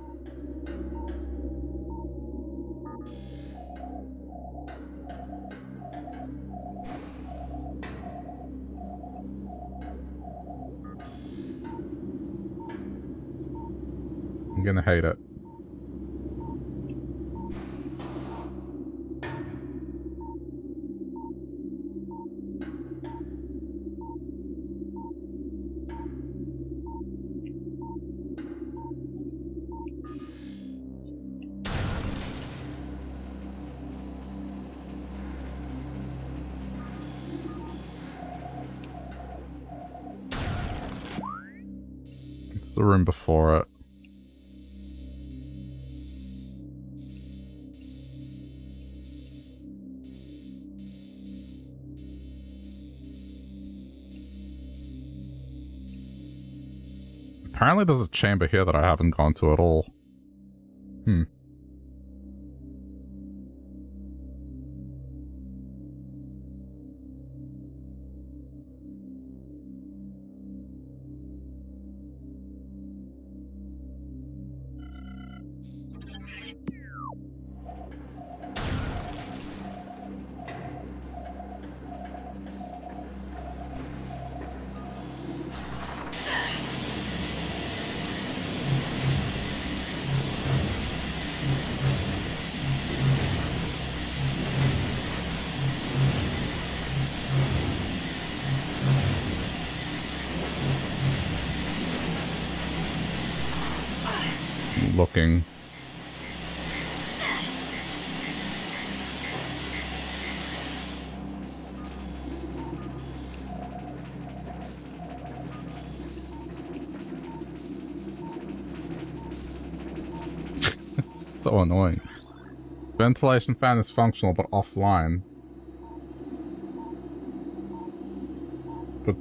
A: I'm going to hate it. It's the room before it. Apparently there's a chamber here that I haven't gone to at all. Hmm. Looking. So annoying. Ventilation fan is functional but offline. But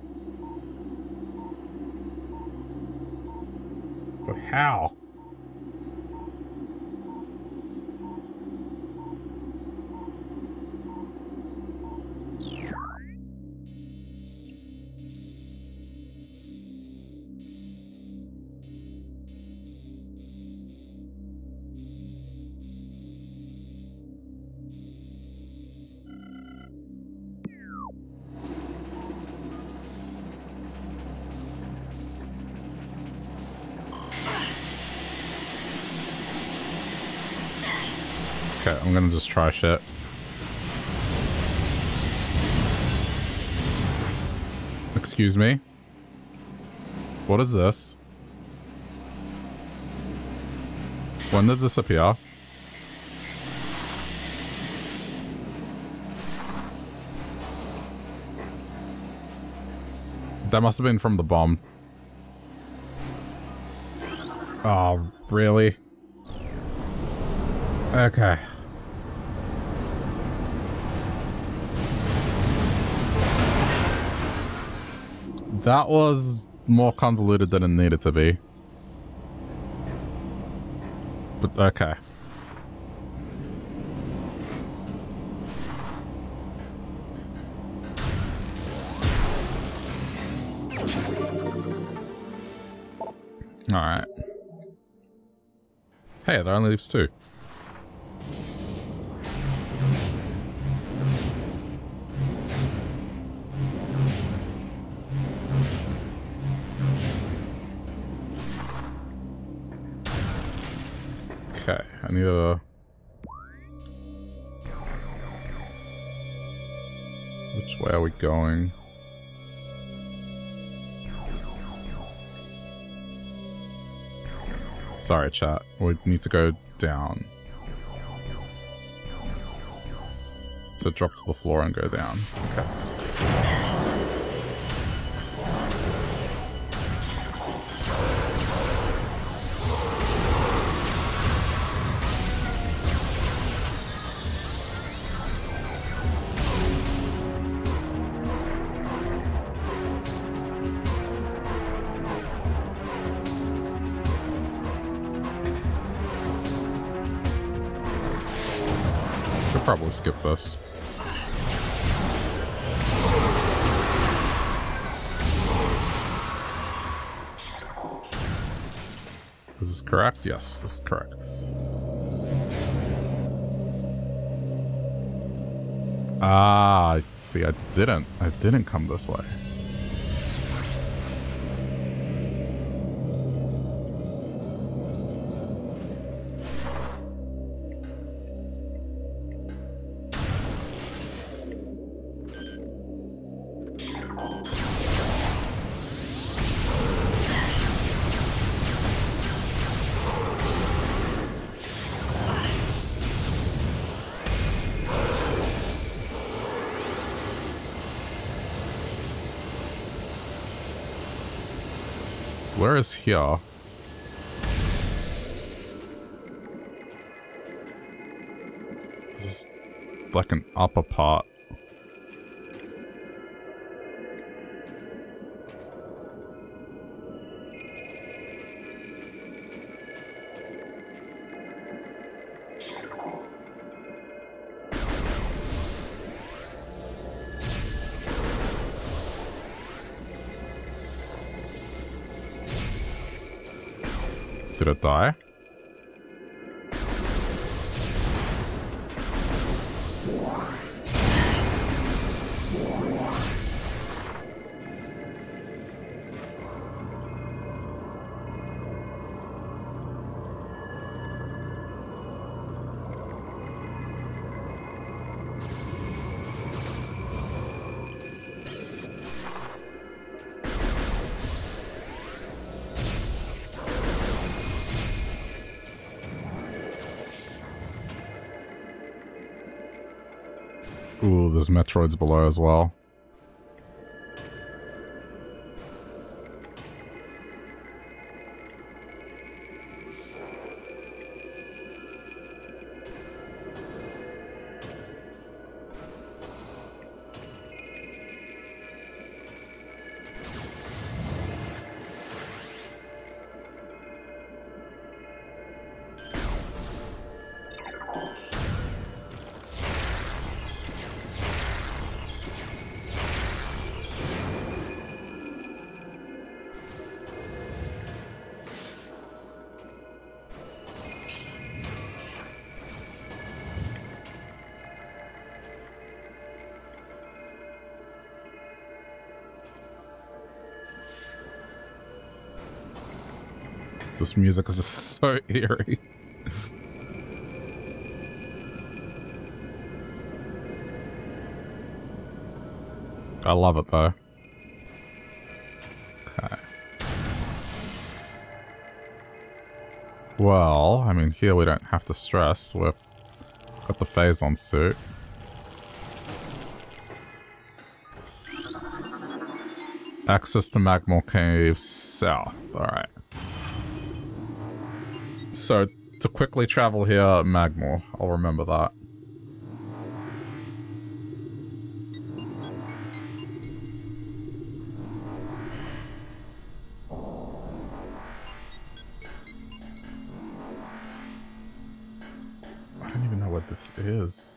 A: But how? Okay, I'm gonna just try shit. Excuse me? What is this? When did this appear? That must have been from the bomb. Oh, really? Okay. That was more convoluted than it needed to be. But okay. Alright. Hey, that only leaves two. Okay, I need a... Which way are we going? Sorry, chat. We need to go down. So drop to the floor and go down. Okay. Probably skip this. Is this correct? Yes, this is correct. Ah, see, I didn't. I didn't come this way. Where is here? This is like an upper part. Did it die? Ooh, there's Metroids below as well. This music is just so eerie. I love it though. Okay. Well, I mean, here we don't have to stress. We've got the Phazon suit. Access to Magmor Caves south. Alright. So, to quickly travel here, Magmor. I'll remember that. I don't even know what this is.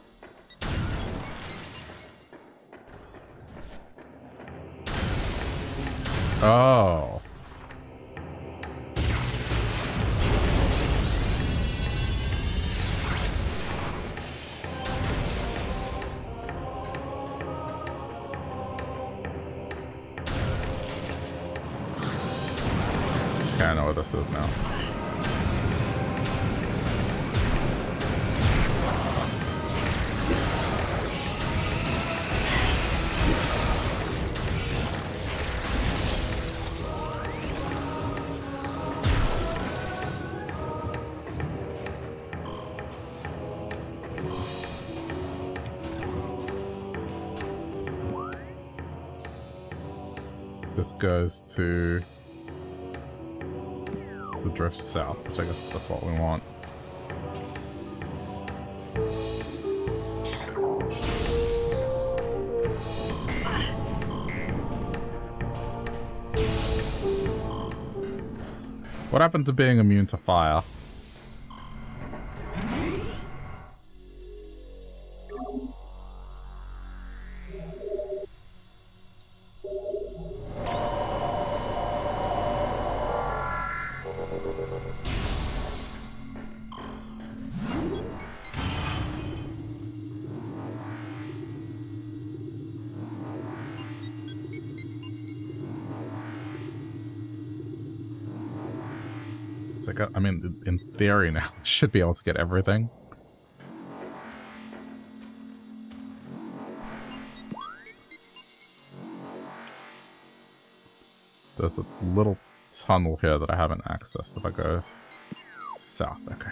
A: Oh. Okay, I know what this is now. This goes to the drift south, which I guess that's what we want. What happened to being immune to fire? So I, got, I mean, in theory now, I should be able to get everything. There's a little tunnel here that I haven't accessed if I go south. Okay.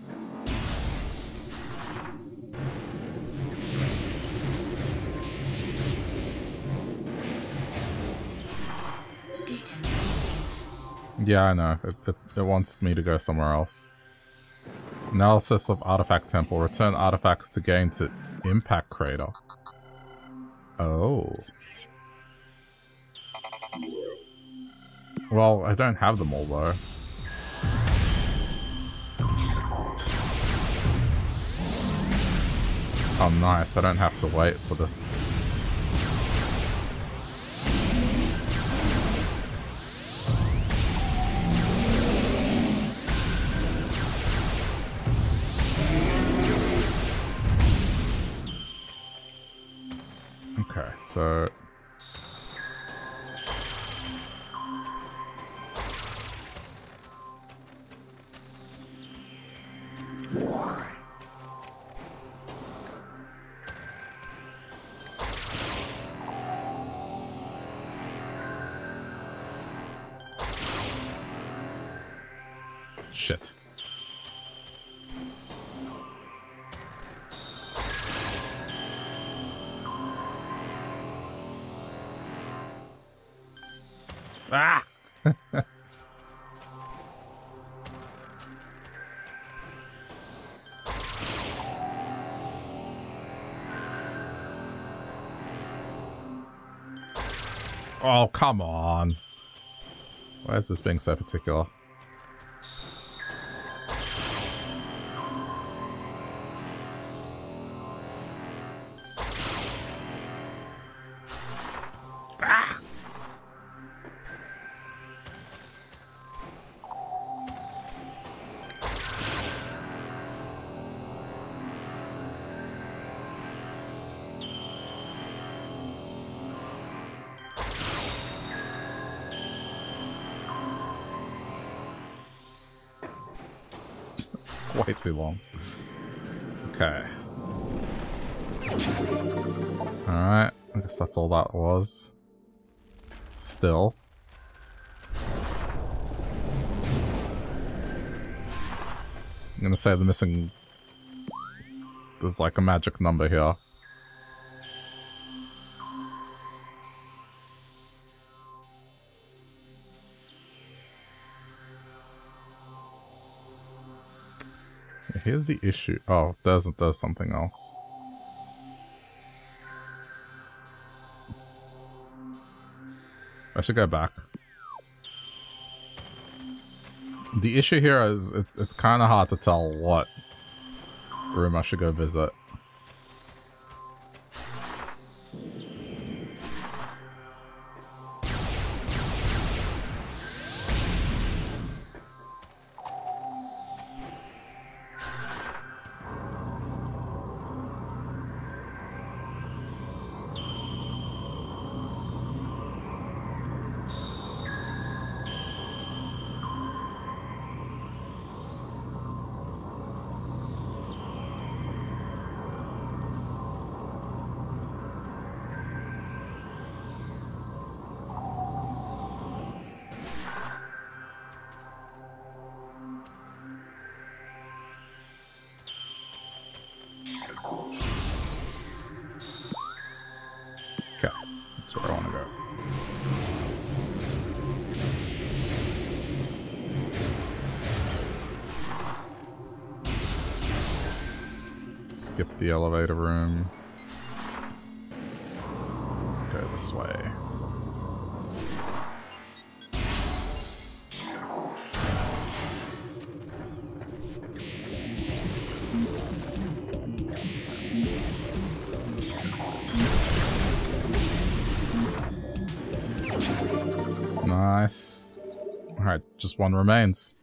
A: Yeah, I know. It, it's, it wants me to go somewhere else. Analysis of Artifact Temple. Return artifacts to gain to Impact Crater. Oh. Well, I don't have them all, though. Oh, nice. I don't have to wait for this. Okay, so... Shit. Ah! Oh, come on. Why is this being so particular? Ah! Way too long. Okay. Alright, I guess that's all that was. Still. I'm gonna say the missing... There's like a magic number here. Here's the issue. Oh, there's, there's something else. I should go back. The issue here is it, it's kind of hard to tell what room I should go visit. The elevator room. Go this way. Nice. Alright, just one remains.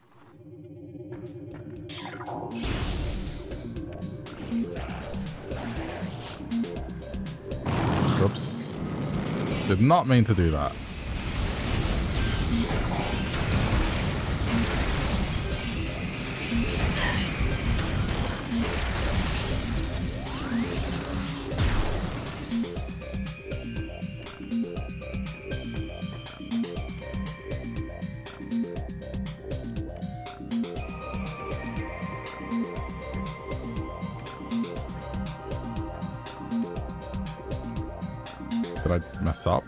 A: Oops. Did not mean to do that. Did I mess up?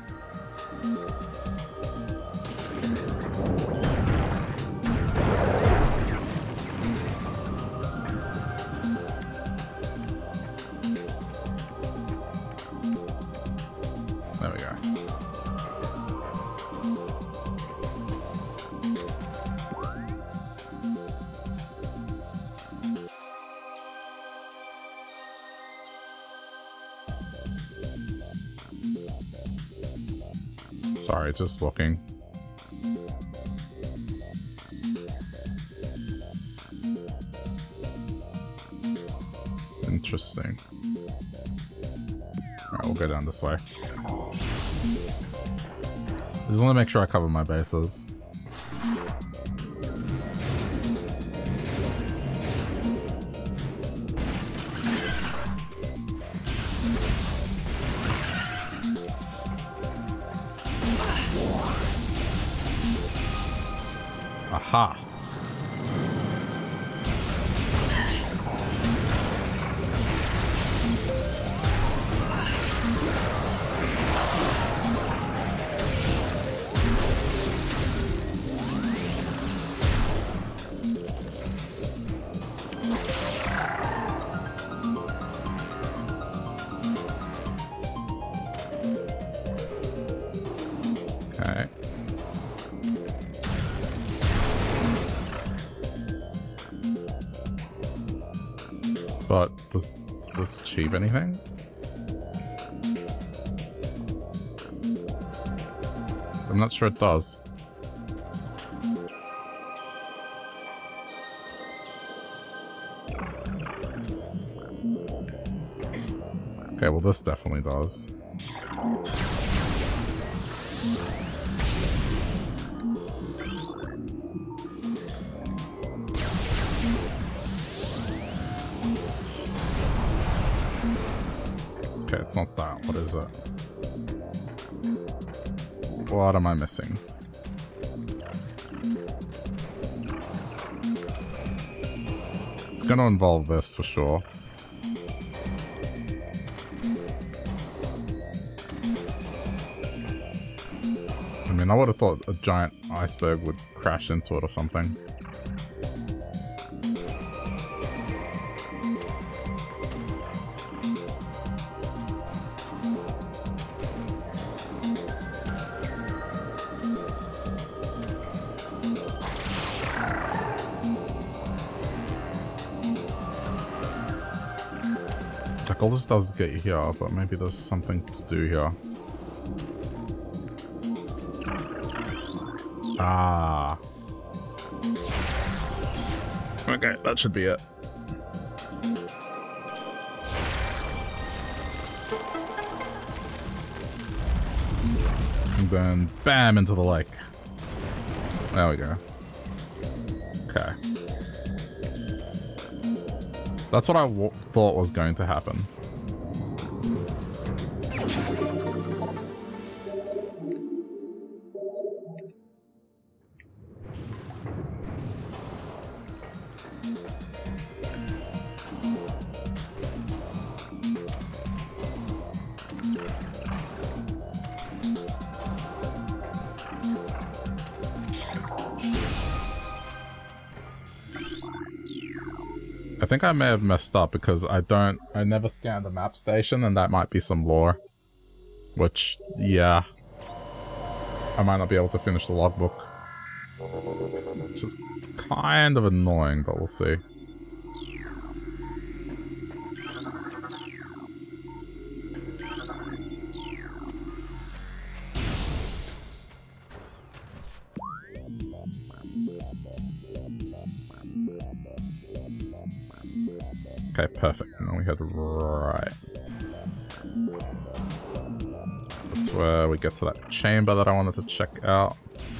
A: There we go. Sorry, just looking. Interesting. Alright, we'll go down this way. Just want to make sure I cover my bases. Aha. Okay. But does, does this achieve anything? I'm not sure it does. Okay, well this definitely does. Okay, it's not that. What is it? What am I missing? It's gonna involve this for sure. I mean, I would have thought a giant iceberg would crash into it or something. Like, all this does is get you here, but maybe there's something to do here. Ah. Okay, that should be it. And then, bam, into the lake. There we go. Okay. That's what I w thought was going to happen. I think I may have messed up because I don't, I never scanned the map station, and that might be some lore. Which, yeah. I might not be able to finish the logbook. Which is kind of annoying, but we'll see. Okay, perfect. And then we head right. That's where we get to that chamber that I wanted to check out.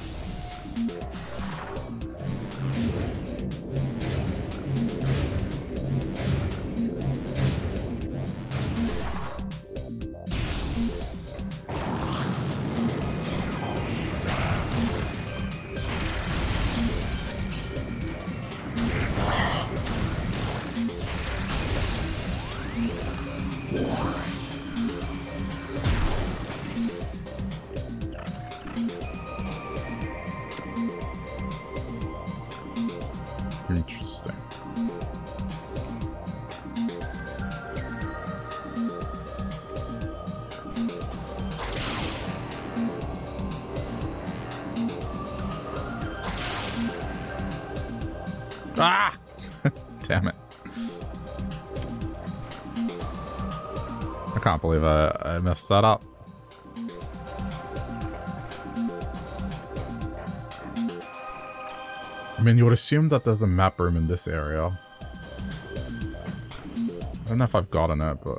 A: Interesting. Ah! Damn it. I can't believe I, I messed that up. I mean, you would assume that there's a map room in this area. I don't know if I've gotten it, but...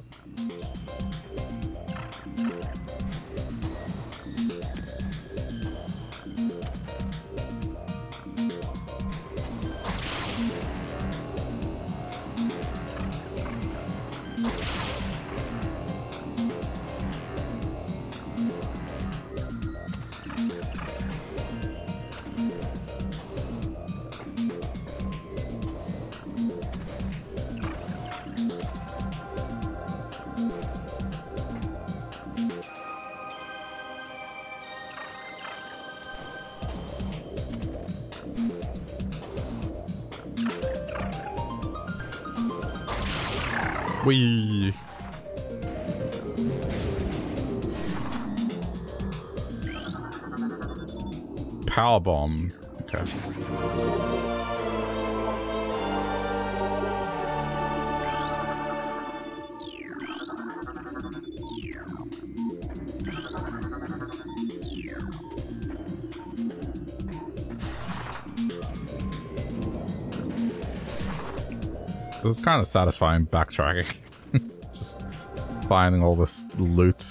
A: Whee! Power bomb. Okay. This is kind of satisfying backtracking. Just finding all this loot.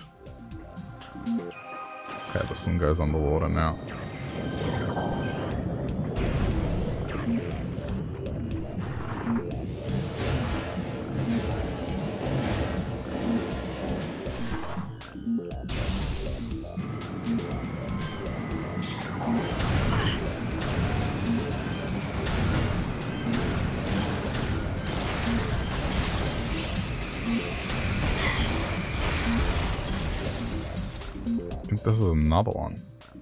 A: Okay, this one goes underwater now. This is another one.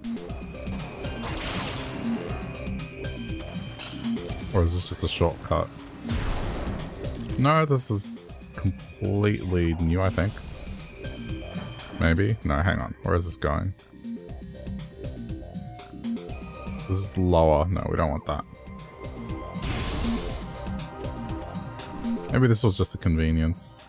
A: Or is this just a shortcut? No, this is completely new, I think. Maybe? No, hang on. Where is this going? This is lower. No, we don't want that. Maybe this was just a convenience.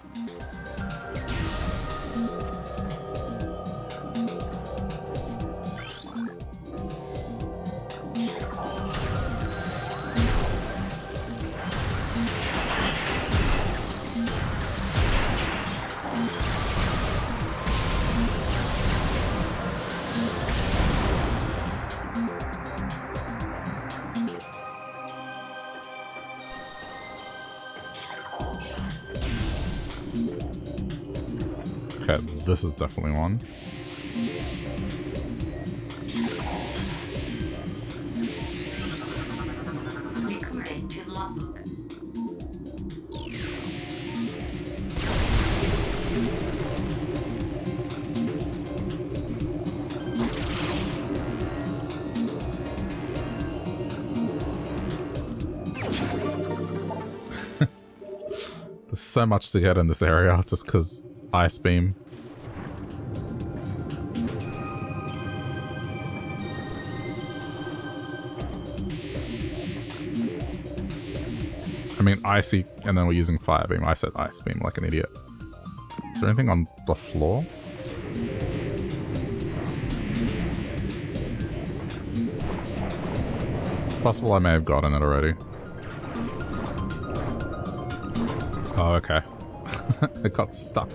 A: This is definitely one.
B: Recording to logbook.
A: There's so much to get in this area just because Ice Beam. I mean, icy, and then we're using fire beam. I said ice beam like an idiot. Is there anything on the floor? It's possible I may have gotten it already. Oh, okay. It got stuck.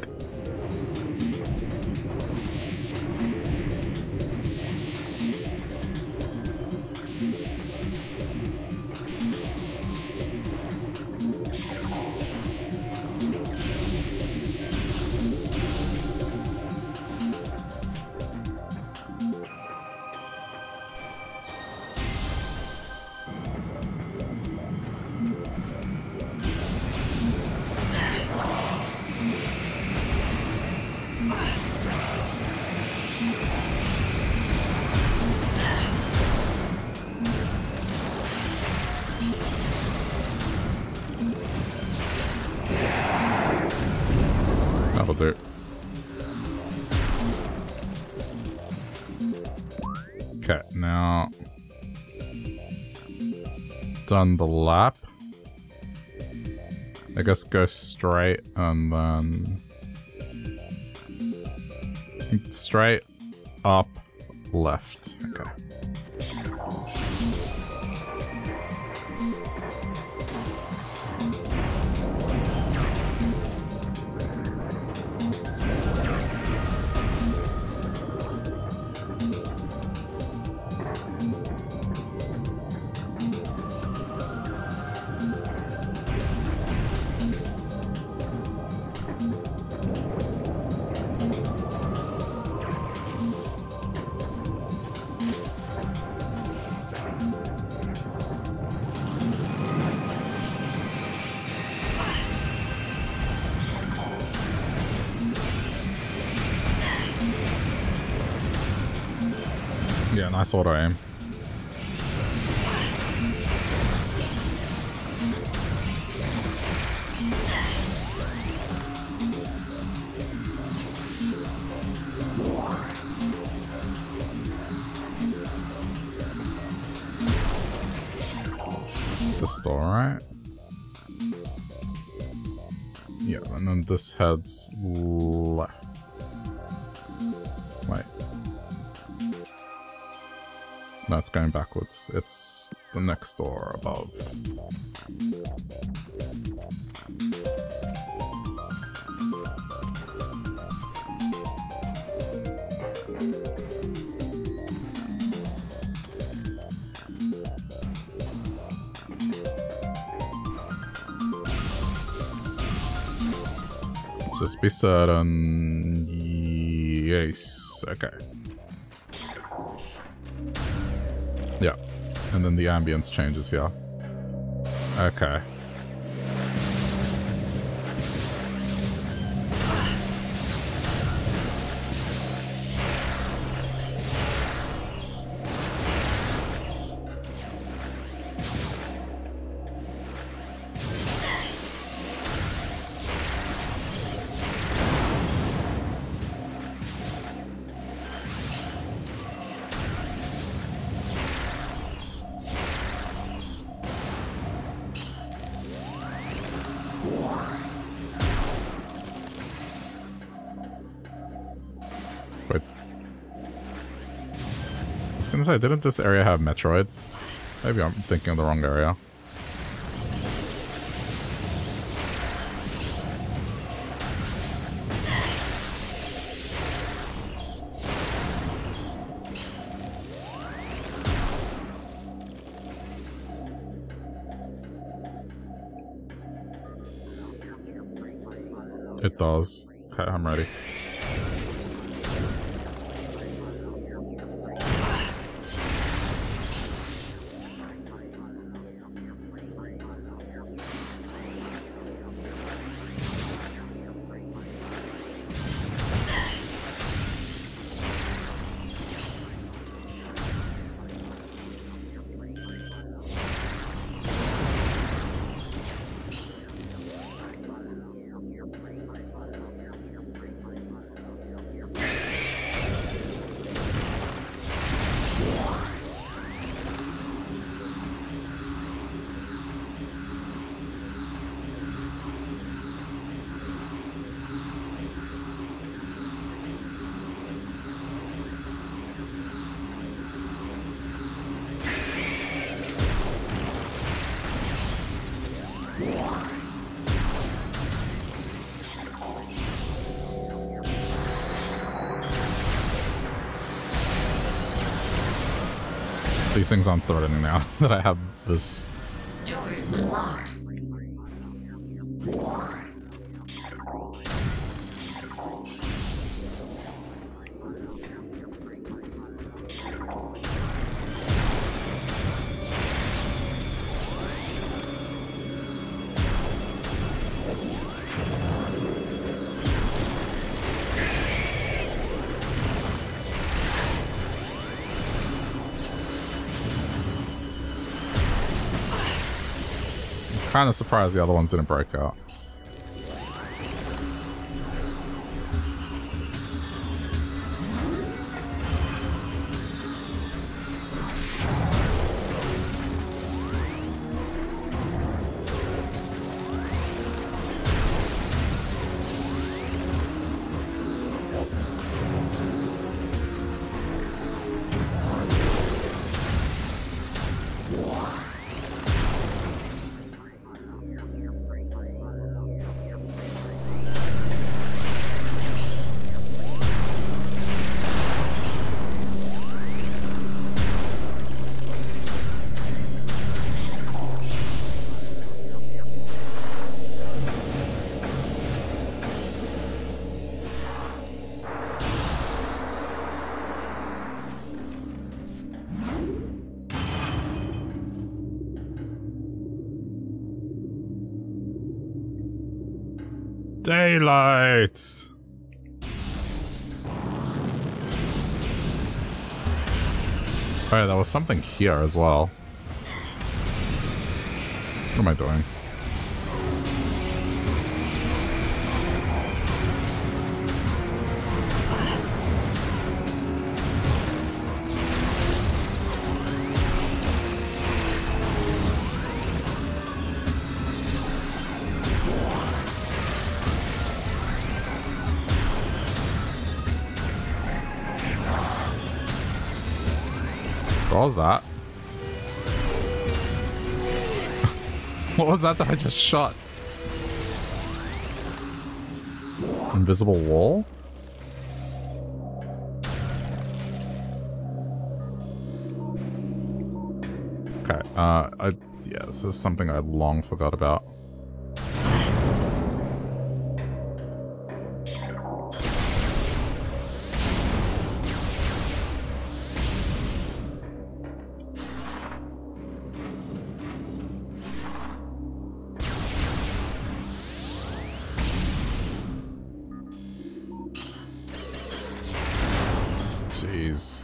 A: Done the lap. I guess go straight and then straight up left. Okay. Yeah, nice auto aim. this door, right? Yeah, and then this heads left. Wait. No, it's going backwards. It's the next door above. Just be certain. Yes. Okay. Yeah. And then the ambience changes here. Okay. I didn't this area have Metroids? Maybe I'm thinking of the wrong area. It does. Okay, I'm ready. These things aren't threatening now that I have this.
B: Doors unlocked.
A: Kind of surprised the other ones didn't break out. Daylight! Oh yeah, there was something here as well. What am I doing? What was that? What was that that I just shot? Invisible wall? Okay, uh, I, yeah, this is something I long forgot about. Jeez.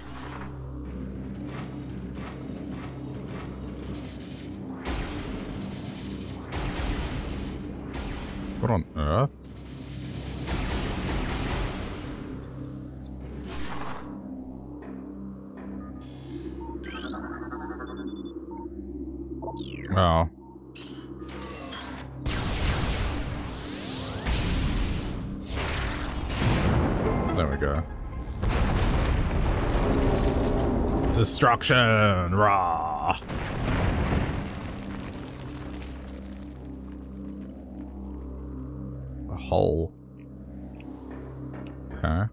A: What on earth? Oh. There we go. Destruction! Rah! A hole. Okay.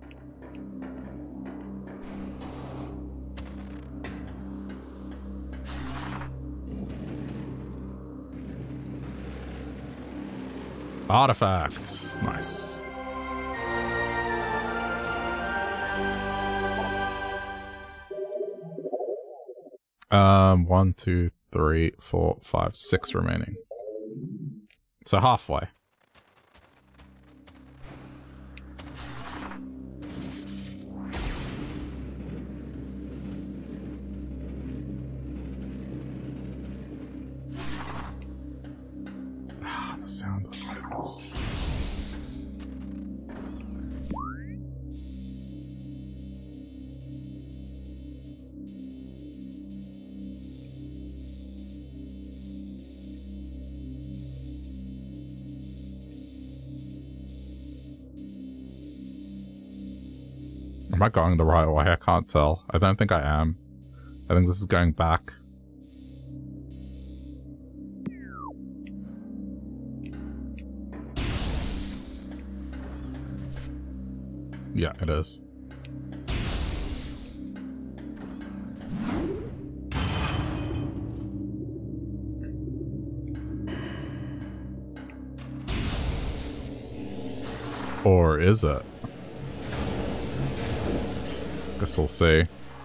A: Artifact. Nice. Um, one, two, three, four, five, six remaining. So halfway. Ah, the sound of silence. Am I going the right way? I can't tell. I don't think I am. I think this is going back. Yeah, it is. Or is it? Guess we'll see.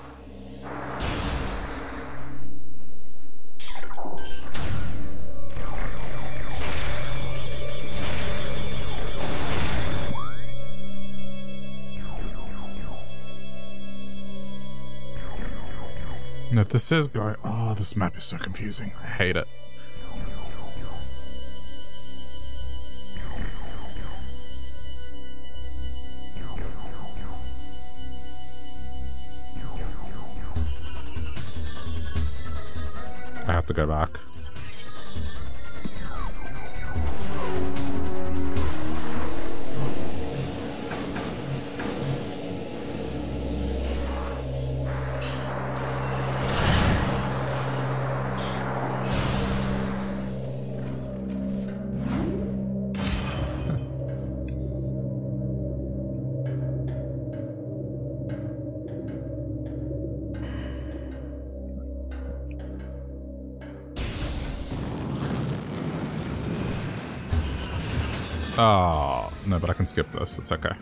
A: And if this is going... Oh, this map is so confusing. I hate it. I have to go back. Oh, no, but I can skip this. It's okay.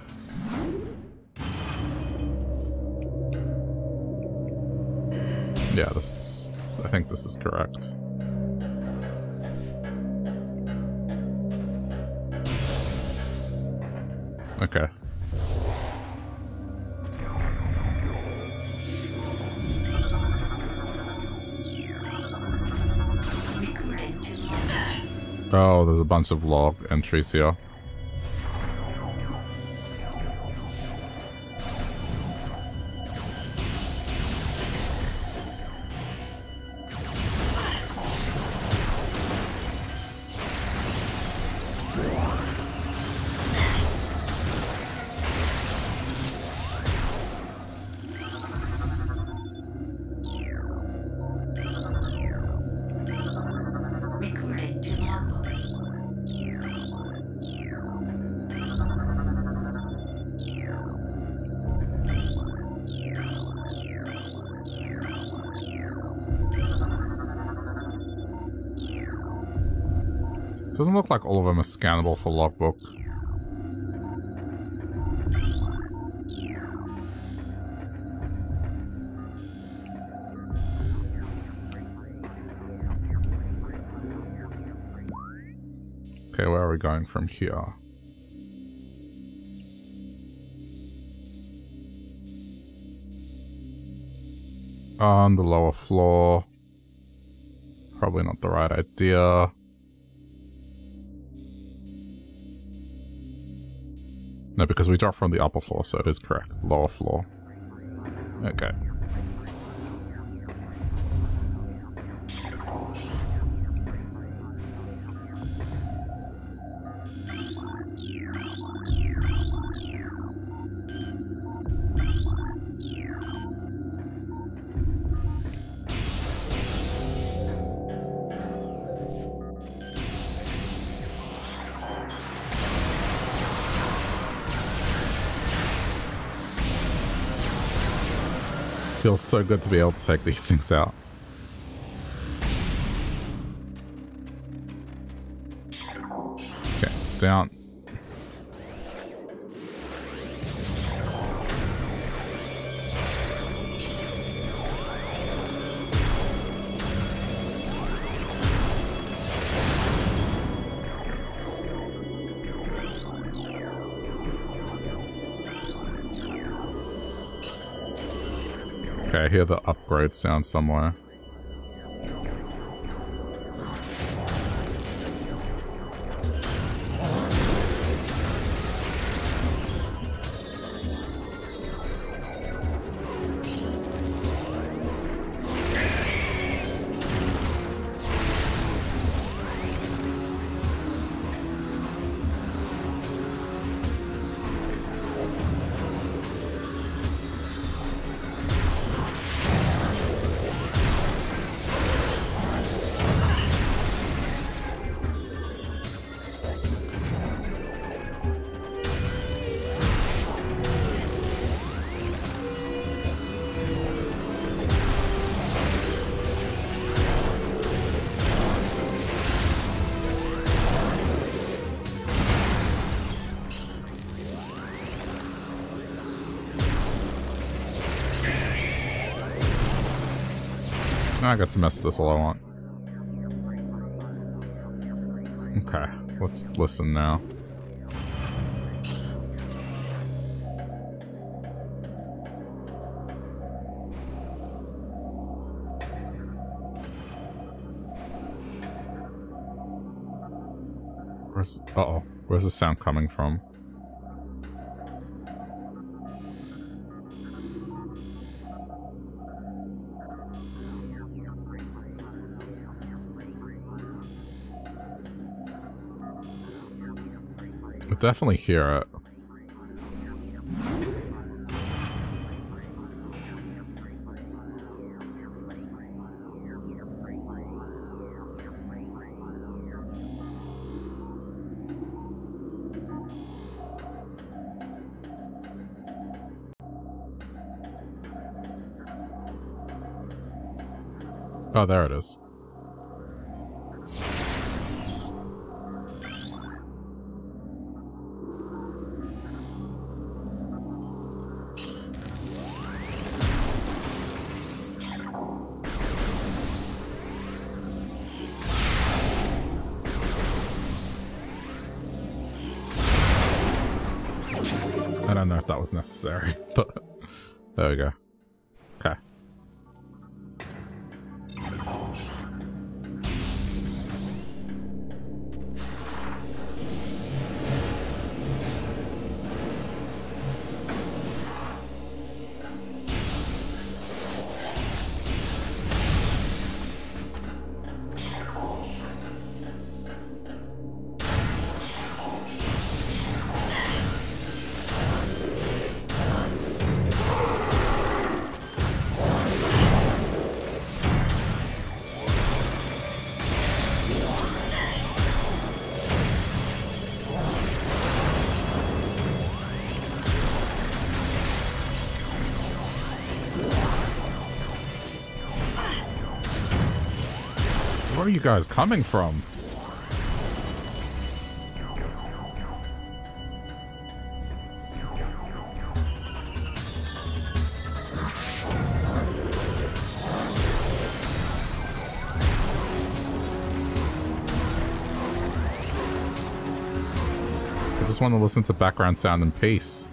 A: Yeah, this... I think this is correct. Okay. Oh, there's a bunch of log entries here. Doesn't look like all of them are scannable for logbook. Okay, where are we going from here? On the lower floor. Probably not the right idea. No, because we dropped from the upper floor, so it is correct. Lower floor. Okay. Feels so good to be able to take these things out. Okay, down. Okay, I hear the upgrade sound somewhere. I got to mess with this all I want. Okay, let's listen now. Where's... Uh-oh. Where's the sound coming from? Definitely hear it. Oh, there it is. Was necessary, but there we go. Okay. Where are you guys coming from? just want to listen to background sound in peace.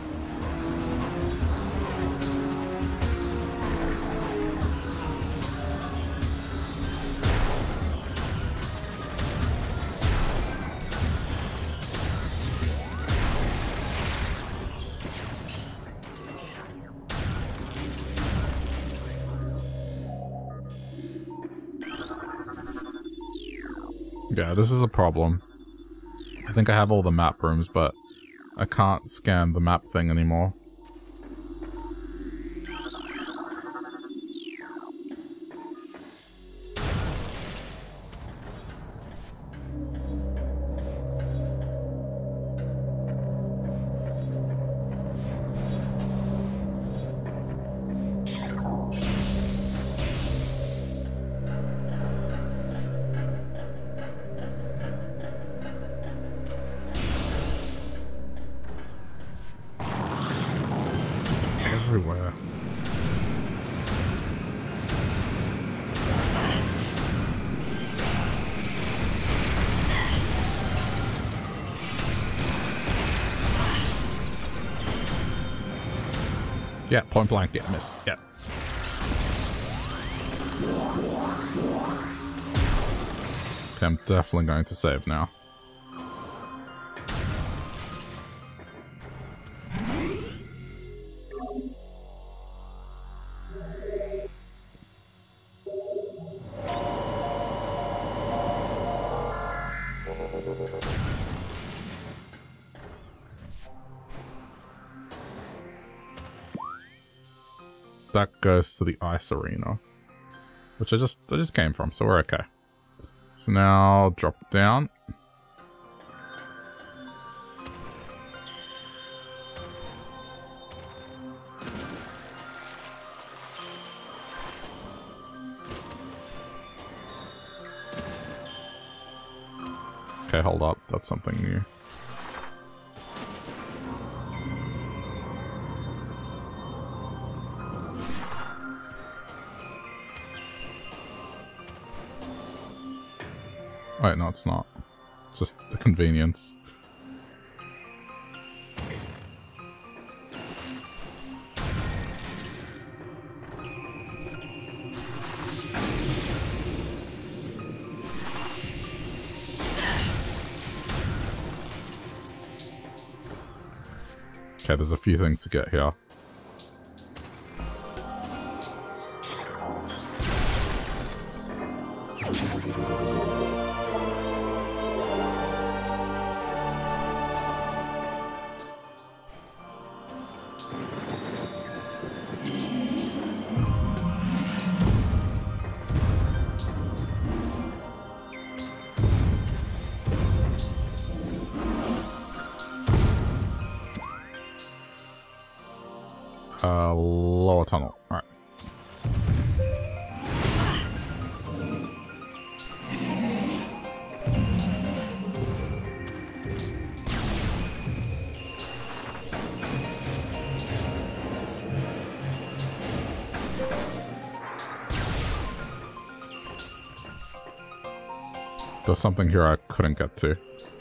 A: Yeah, this is a problem. I think I have all the map rooms, but I can't scan the map thing anymore. Everywhere. Yeah, point blank, yeah, miss, yeah. Okay, I'm definitely going to save now. That goes to the ice arena, which I just I just came from, so we're okay. So now drop down. Okay, hold up, that's something new. Wait, no, it's not. It's just a convenience. Okay, there's a few things to get here. Uh, lower tunnel. Alright. There's something here I couldn't get to.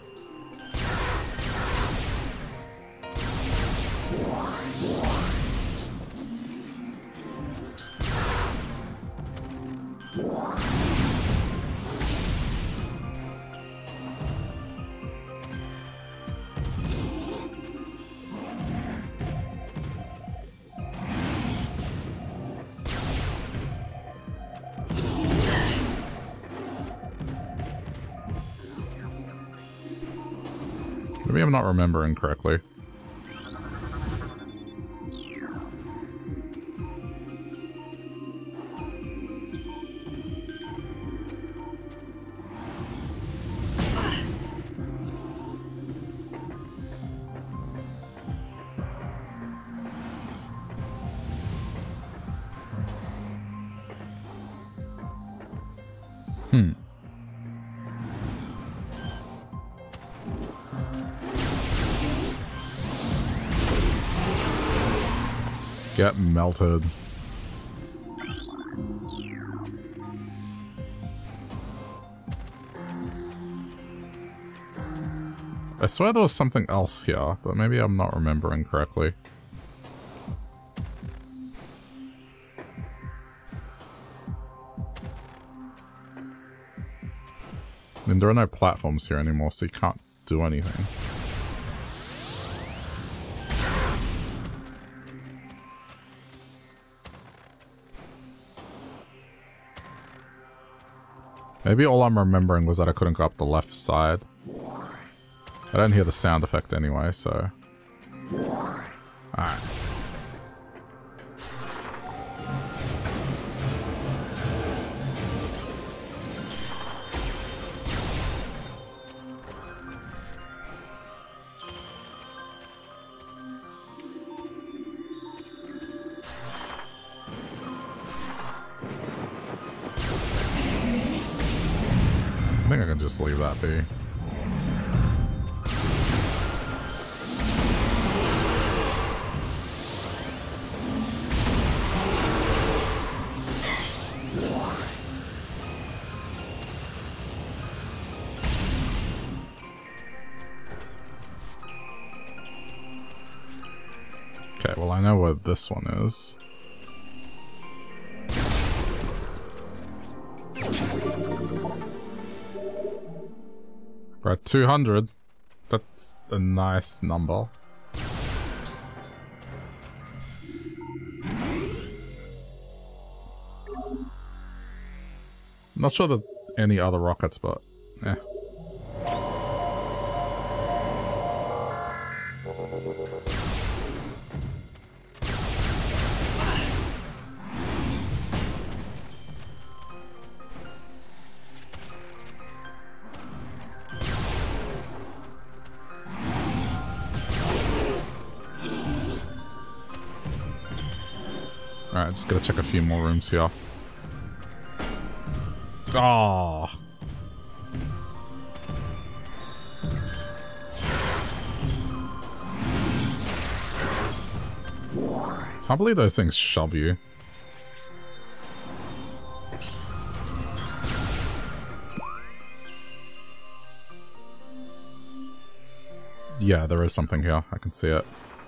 A: Maybe I'm not remembering correctly. Hmm. Get melted. I swear there was something else here, but maybe I'm not remembering correctly. I mean, there are no platforms here anymore, so you can't do anything. Maybe all I'm remembering was that I couldn't go up the left side. I don't hear the sound effect anyway, so... Alright. I think I can just leave that be. Okay, well I know where this one is. Right, two hundred. That's a nice number. Not sure there's any other rockets, but eh. Alright, just gotta check a few more rooms here. Oh. Can't believe those things shove you. Yeah, there is something here. I can see it.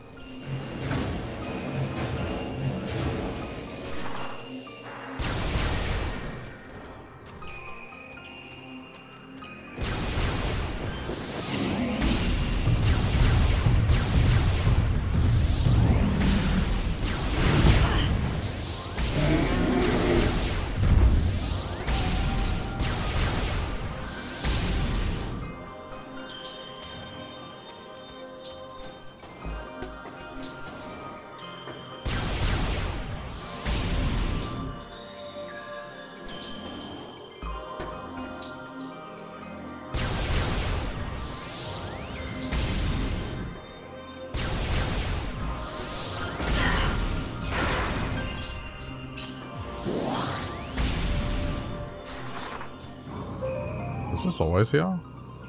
A: Is this always here?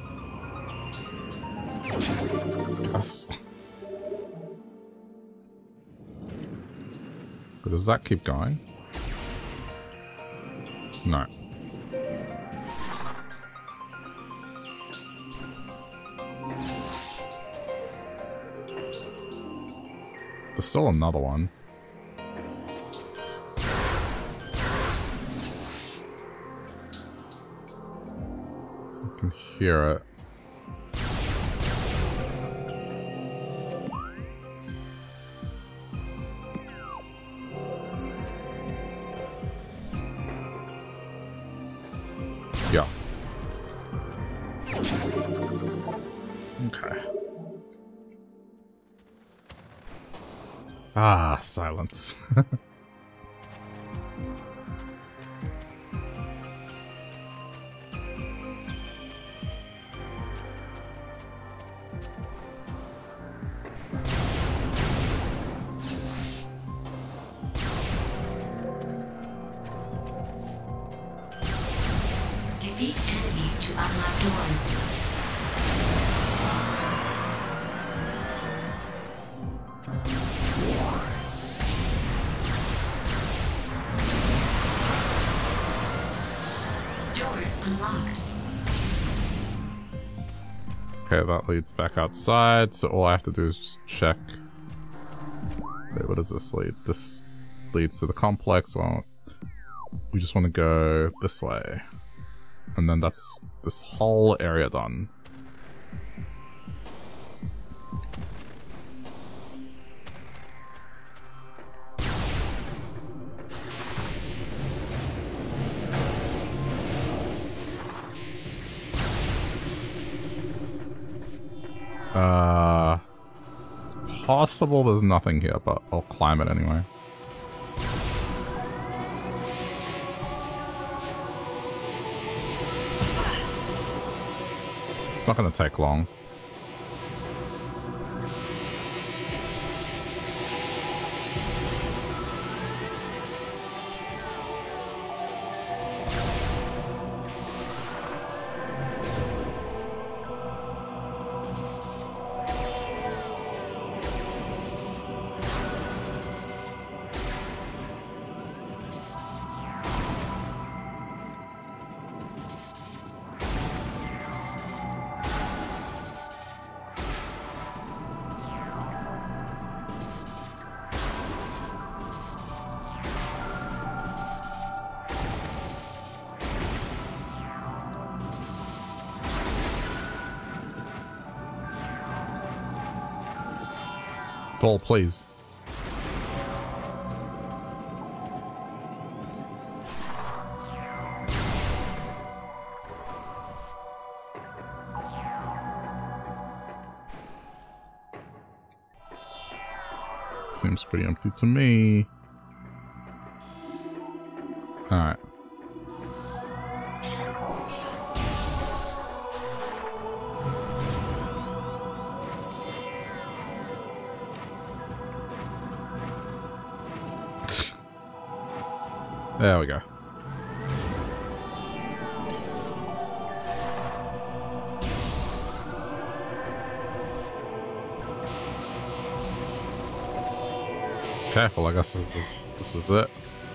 A: Yes. But does that keep going? No. There's still another one. I can hear it. Yeah. Okay. Ah, silence.
B: Defeat enemies to unlock doors. Doors unlocked.
A: Okay, that leads back outside, so all I have to do is just check. Wait, what does this lead? This leads to the complex. Well, we just want to go this way. And then that's this whole area done. Uh, possible there's nothing here, but I'll climb it anyway. It's not gonna take long. Ball, please. Seems pretty empty to me. Alright. There we go. Careful, I guess this is this is it.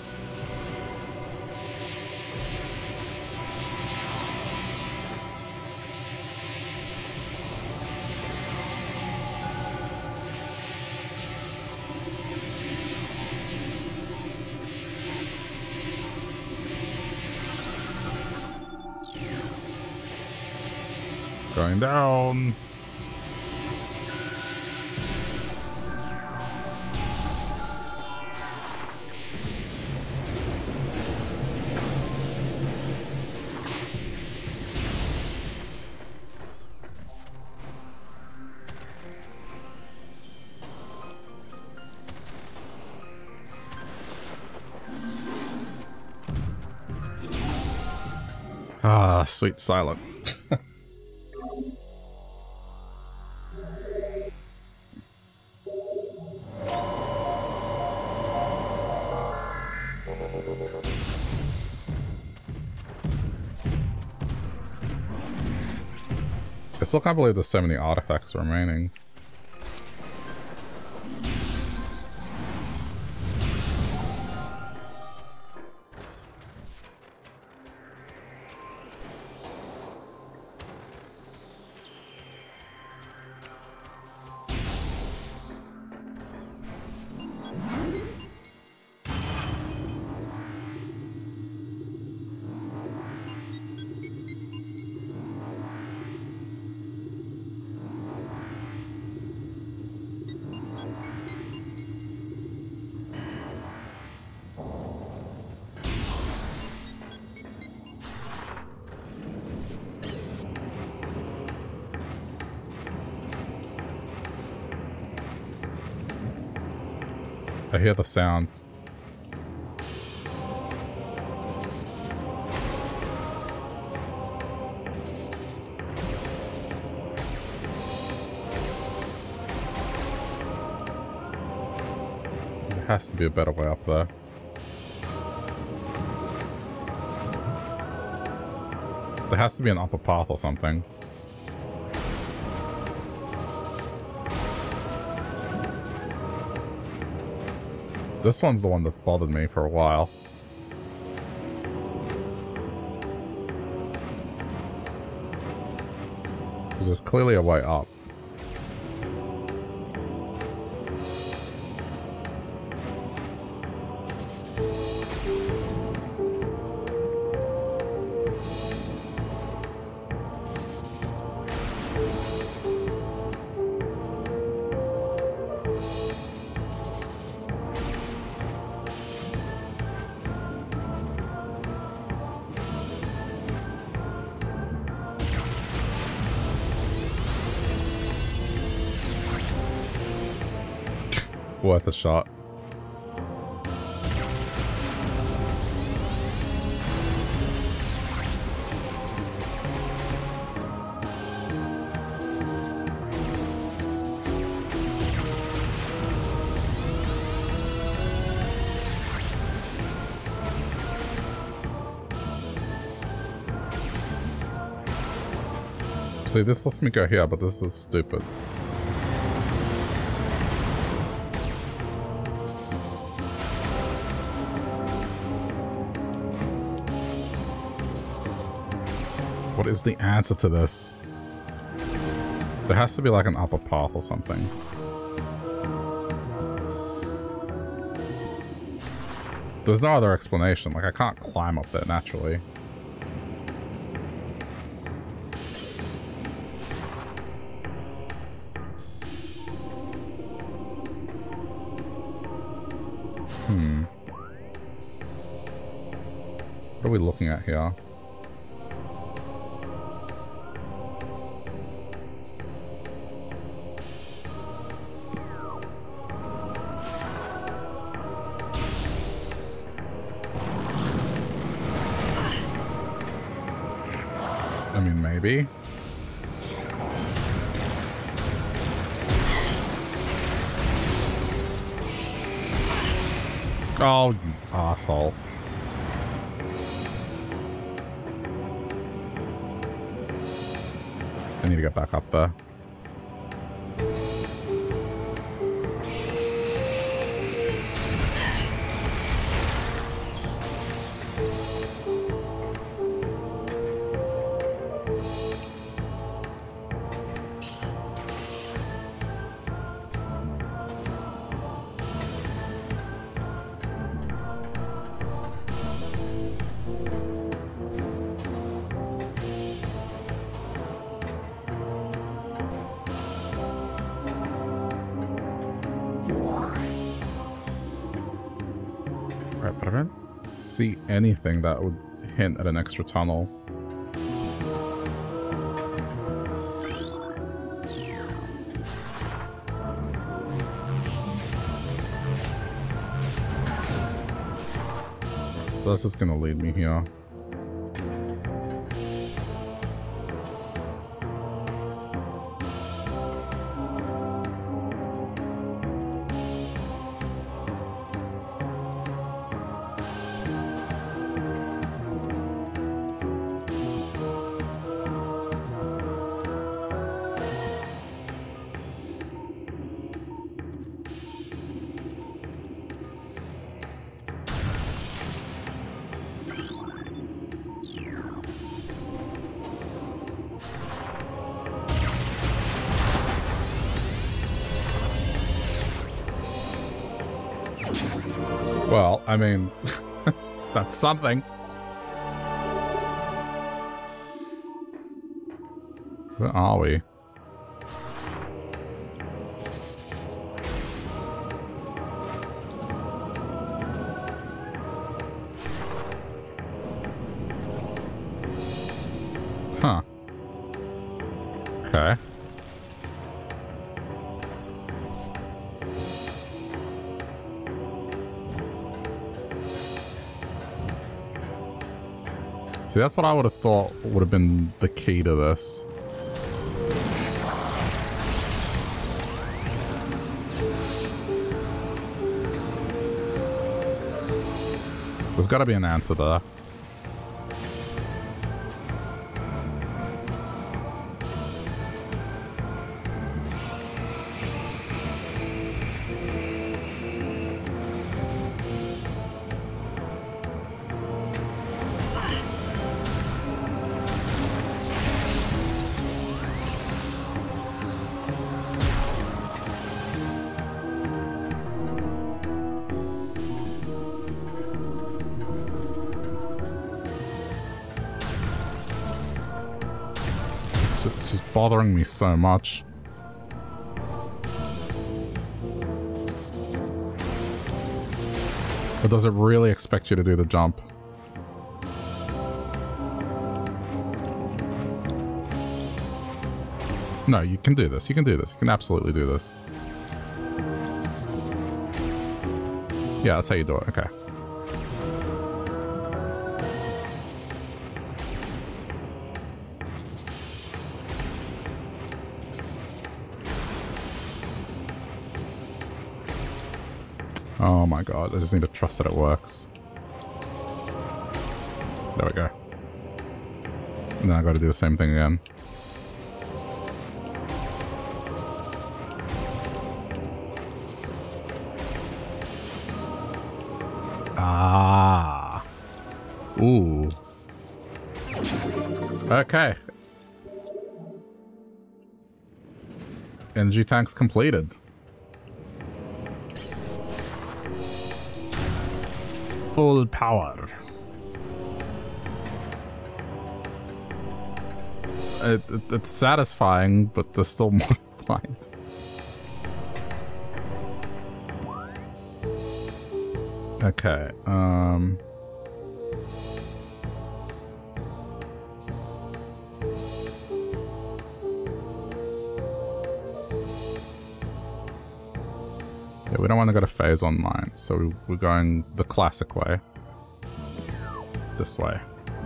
A: Going down. Ah, sweet silence. I still can't believe there's so many artifacts remaining. I hear the sound. There has to be a better way up there. There has to be an upper path or something. This one's the one that's bothered me for a while. Because there's clearly a way up. Worth a shot. See, this lets me go here, but this is stupid. What is the answer to this? There has to be like an upper path or something. There's no other explanation. Like, I can't climb up there naturally. Hmm. What are we looking at here? Maybe. Oh, you asshole. I need to get back up there. See anything that would hint at an extra tunnel. So that's just gonna lead me here. Well, I mean, that's something. Where are we? Huh. Okay. See, that's what I would have thought would have been the key to this. There's got to be an answer there. It's, it's just bothering me so much. But does it really expect you to do the jump? No, you can do this. You can do this. You can absolutely do this. Yeah, that's how you do it. Okay. Oh my god, I just need to trust that it works. There we go. And then I gotta do the same thing again. Ah. Ooh. Okay. Energy tanks completed. Full power. It, it, it's satisfying, but there's still more to find. Okay, um... yeah, we don't want to go to phase on mine, so we're going the classic way. This way.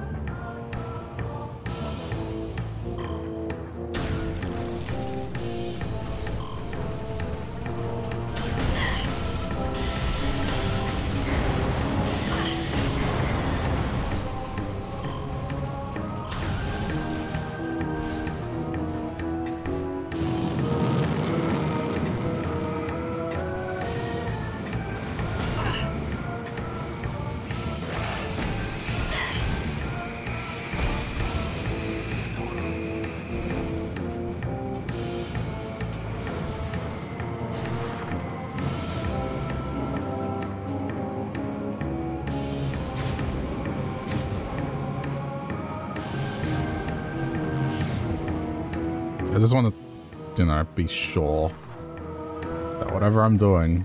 A: I just want to, you know, be sure that whatever I'm doing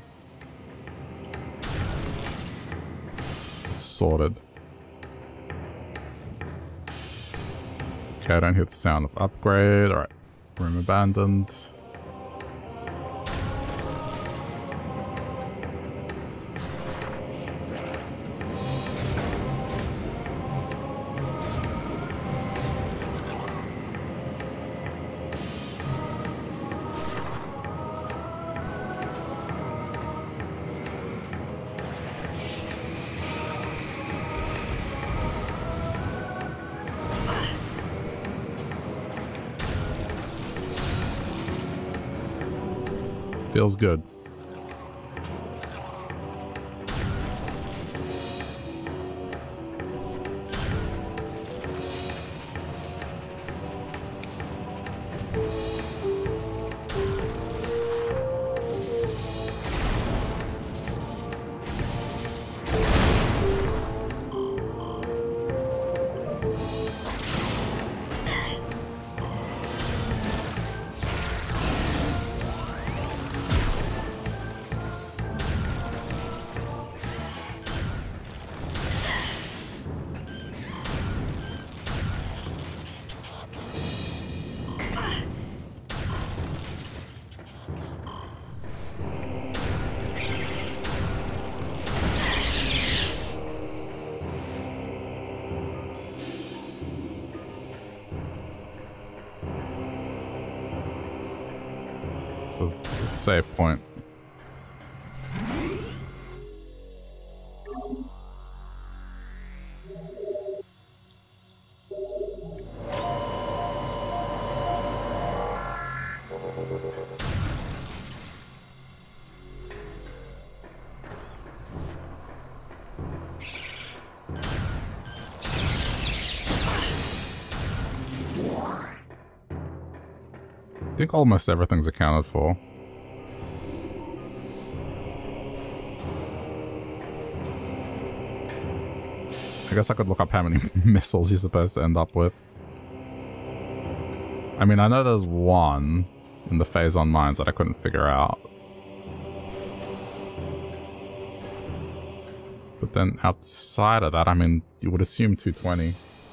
A: is sorted. Okay, I don't hear the sound of upgrade. Alright, room abandoned. Feels good. This is a save point. I think almost everything's accounted for. I guess I could look up how many missiles you're supposed to end up with. I mean, I know there's one in the Phazon Mines that I couldn't figure out. But then outside of that, I mean, you would assume two twenty.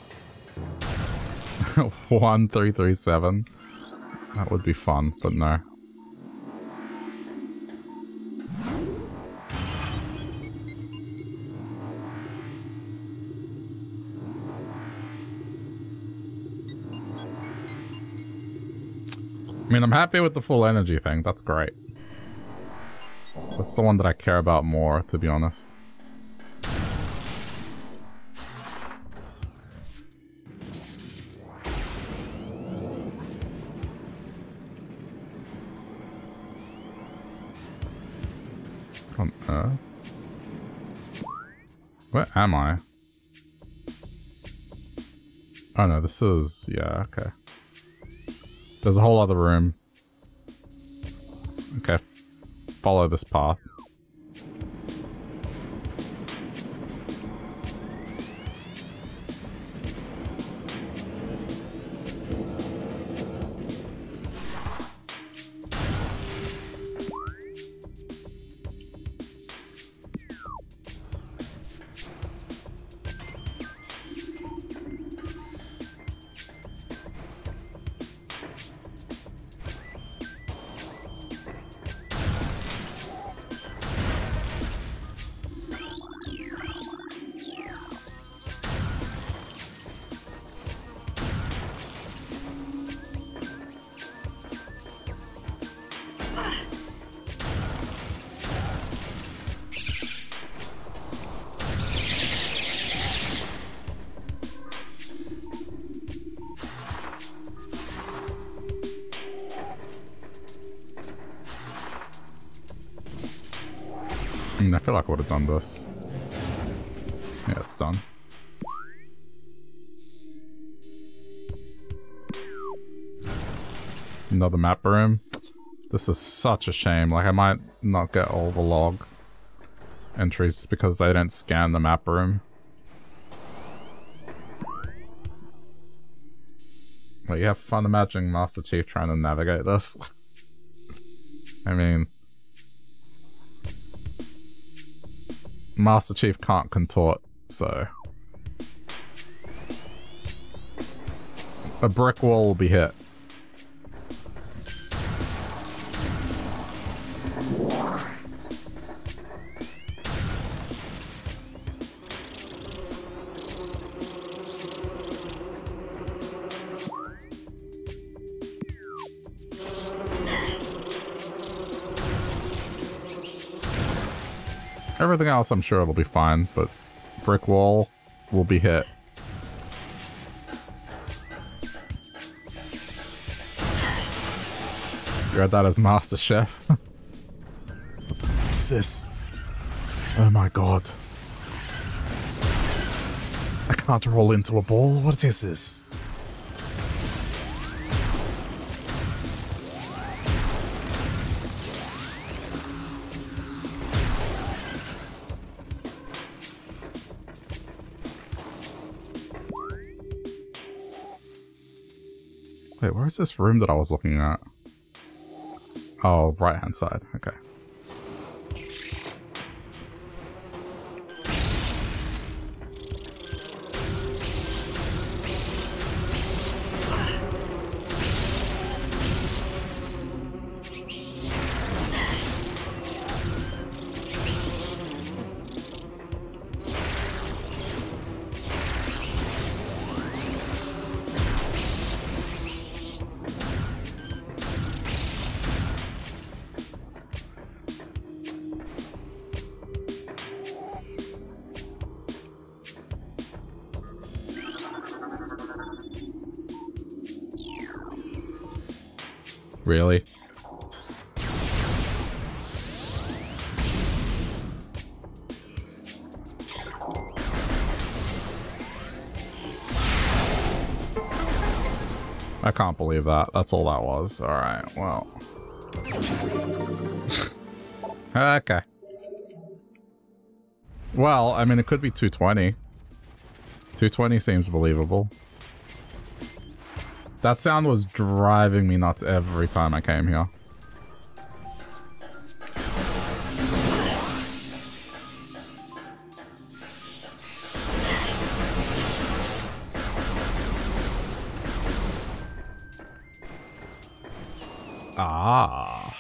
A: one three three seven. That would be fun, but no. I mean, I'm happy with the full energy thing. That's great. That's the one that I care about more, to be honest. On Earth? Where am I? Oh no, this is... yeah, okay. There's a whole other room. Okay. Follow this path. I feel like I would have done this. Yeah, it's done. Another map room. This is such a shame. Like, I might not get all the log entries because they don't scan the map room. Well, you have fun imagining Master Chief trying to navigate this. I mean... Master Chief can't contort, so... a brick wall will be hit. Everything else I'm sure will be fine, but brick wall will be hit. You read that as Master Chef? What is this? Oh my god. I can't roll into a ball? What is this? Wait, where's this room that I was looking at? Oh, right hand side. Okay. Really? I can't believe that. That's all that was. Alright, well. Okay. Well, I mean, it could be two twenty. two twenty seems believable. That sound was driving me nuts every time I came here. Ah.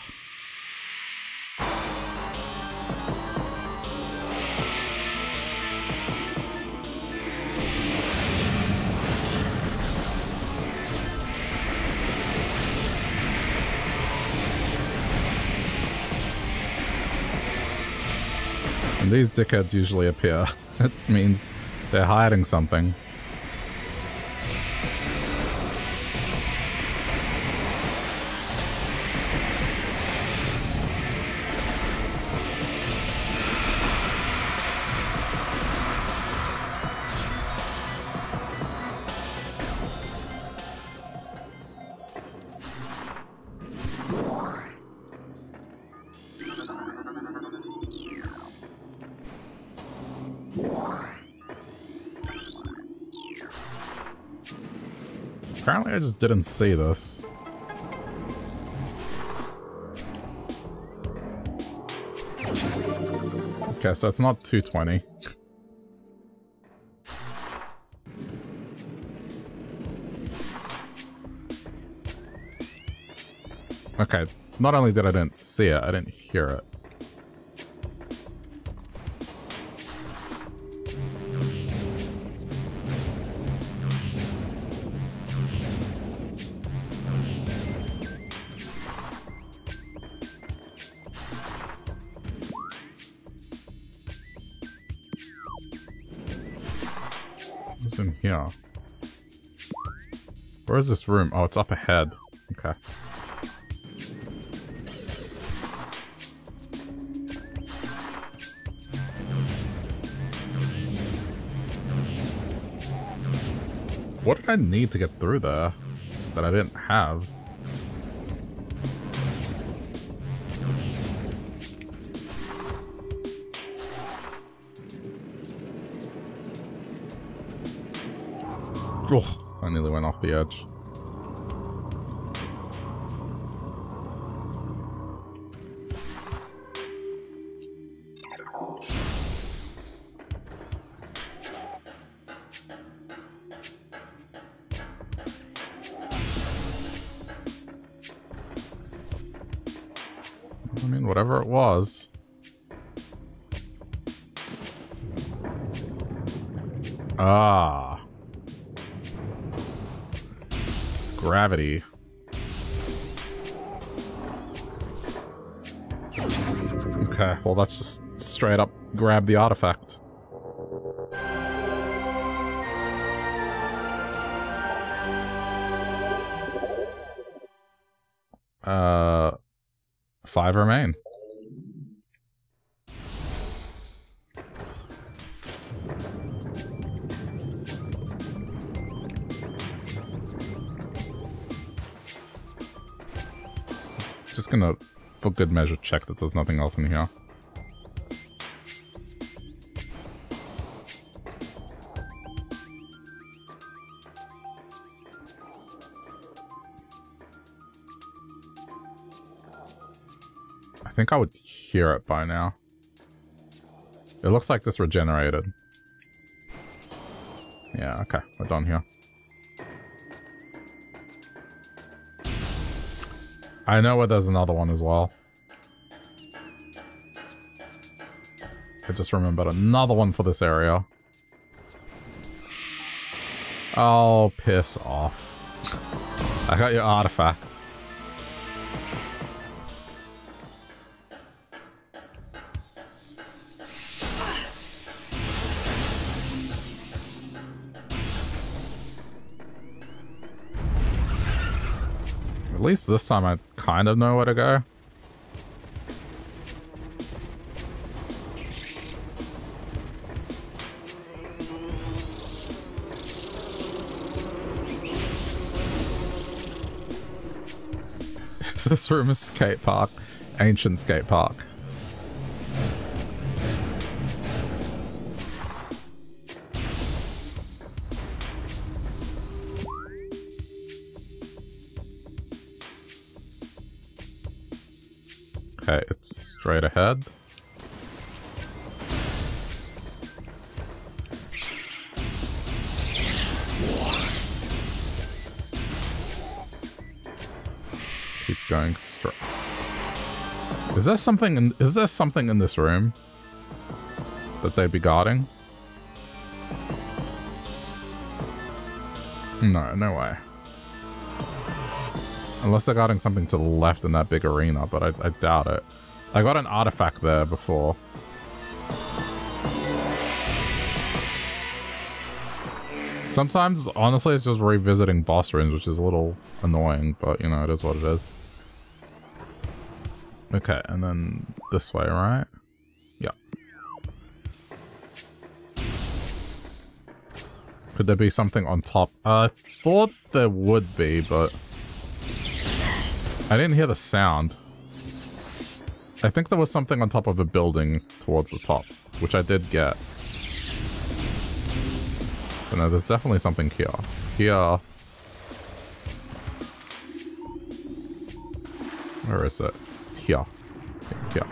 A: And these dickheads usually appear. It means they're hiding something. Apparently I just didn't see this. Okay, so it's not two twenty. Okay, not only did I didn't see it, I didn't hear it. What's in here? Where is this room? Oh, it's up ahead. Okay. What did I need to get through there that I didn't have? Oh, I nearly went off the edge. I mean, whatever it was. Ah. Gravity. Okay, well let's just straight up grab the artifact. Uh, five remain. Just gonna, for good measure, check that there's nothing else in here. I think I would hear it by now. It looks like this regenerated. Yeah, okay, we're done here. I know where there's another one as well. I just remembered another one for this area. Oh, piss off. I got your artifact. At least this time I kind of know where to go. Is this room a skate park? Ancient skate park. Okay, it's straight ahead. Keep going straight. Is there something in, is there something in this room that they'd be guarding? No, no way. Unless they're guarding something to the left in that big arena, but I, I doubt it. I got an artifact there before. Sometimes, honestly, it's just revisiting boss rooms, which is a little annoying, but, you know, it is what it is. Okay, and then this way, right? Yeah. Could there be something on top? Uh, I thought there would be, but I didn't hear the sound. I think there was something on top of a building towards the top, which I did get. But no, there's definitely something here. Here. Where is it? It's here. Here.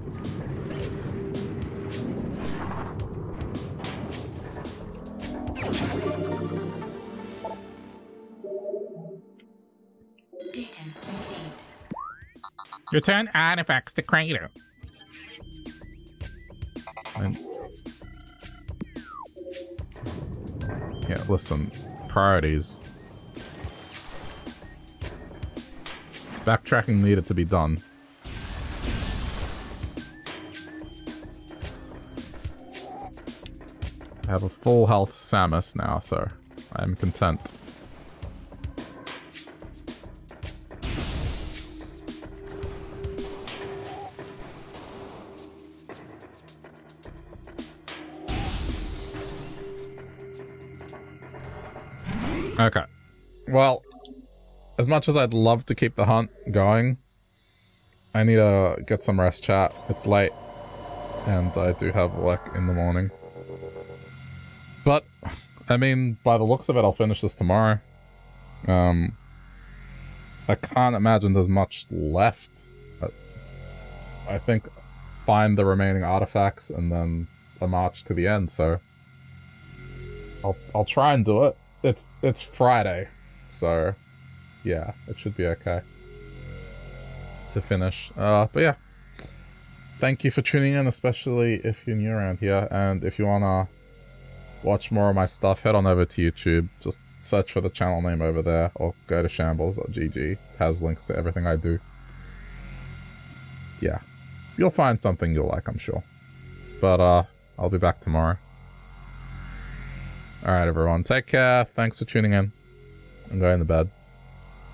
A: Return artifacts to crater. And yeah, listen, priorities. Backtracking needed to be done. I have a full health Samus now, so I am content. Okay. Well, as much as I'd love to keep the hunt going, I need to get some rest, chat. It's late, and I do have work in the morning. But, I mean, by the looks of it, I'll finish this tomorrow. Um, I can't imagine there's much left. I think find the remaining artifacts and then a march to the end, so I'll I'll try and do it. It's it's Friday, so yeah, it should be okay to finish. Uh, but yeah, thank you for tuning in, especially if you're new around here, and if you wanna watch more of my stuff, head on over to YouTube. Just search for the channel name over there, or go to shambles dot g g. It has links to everything I do. Yeah, you'll find something you'll like, I'm sure. But uh, I'll be back tomorrow. Alright everyone, take care, thanks for tuning in. I'm going to bed.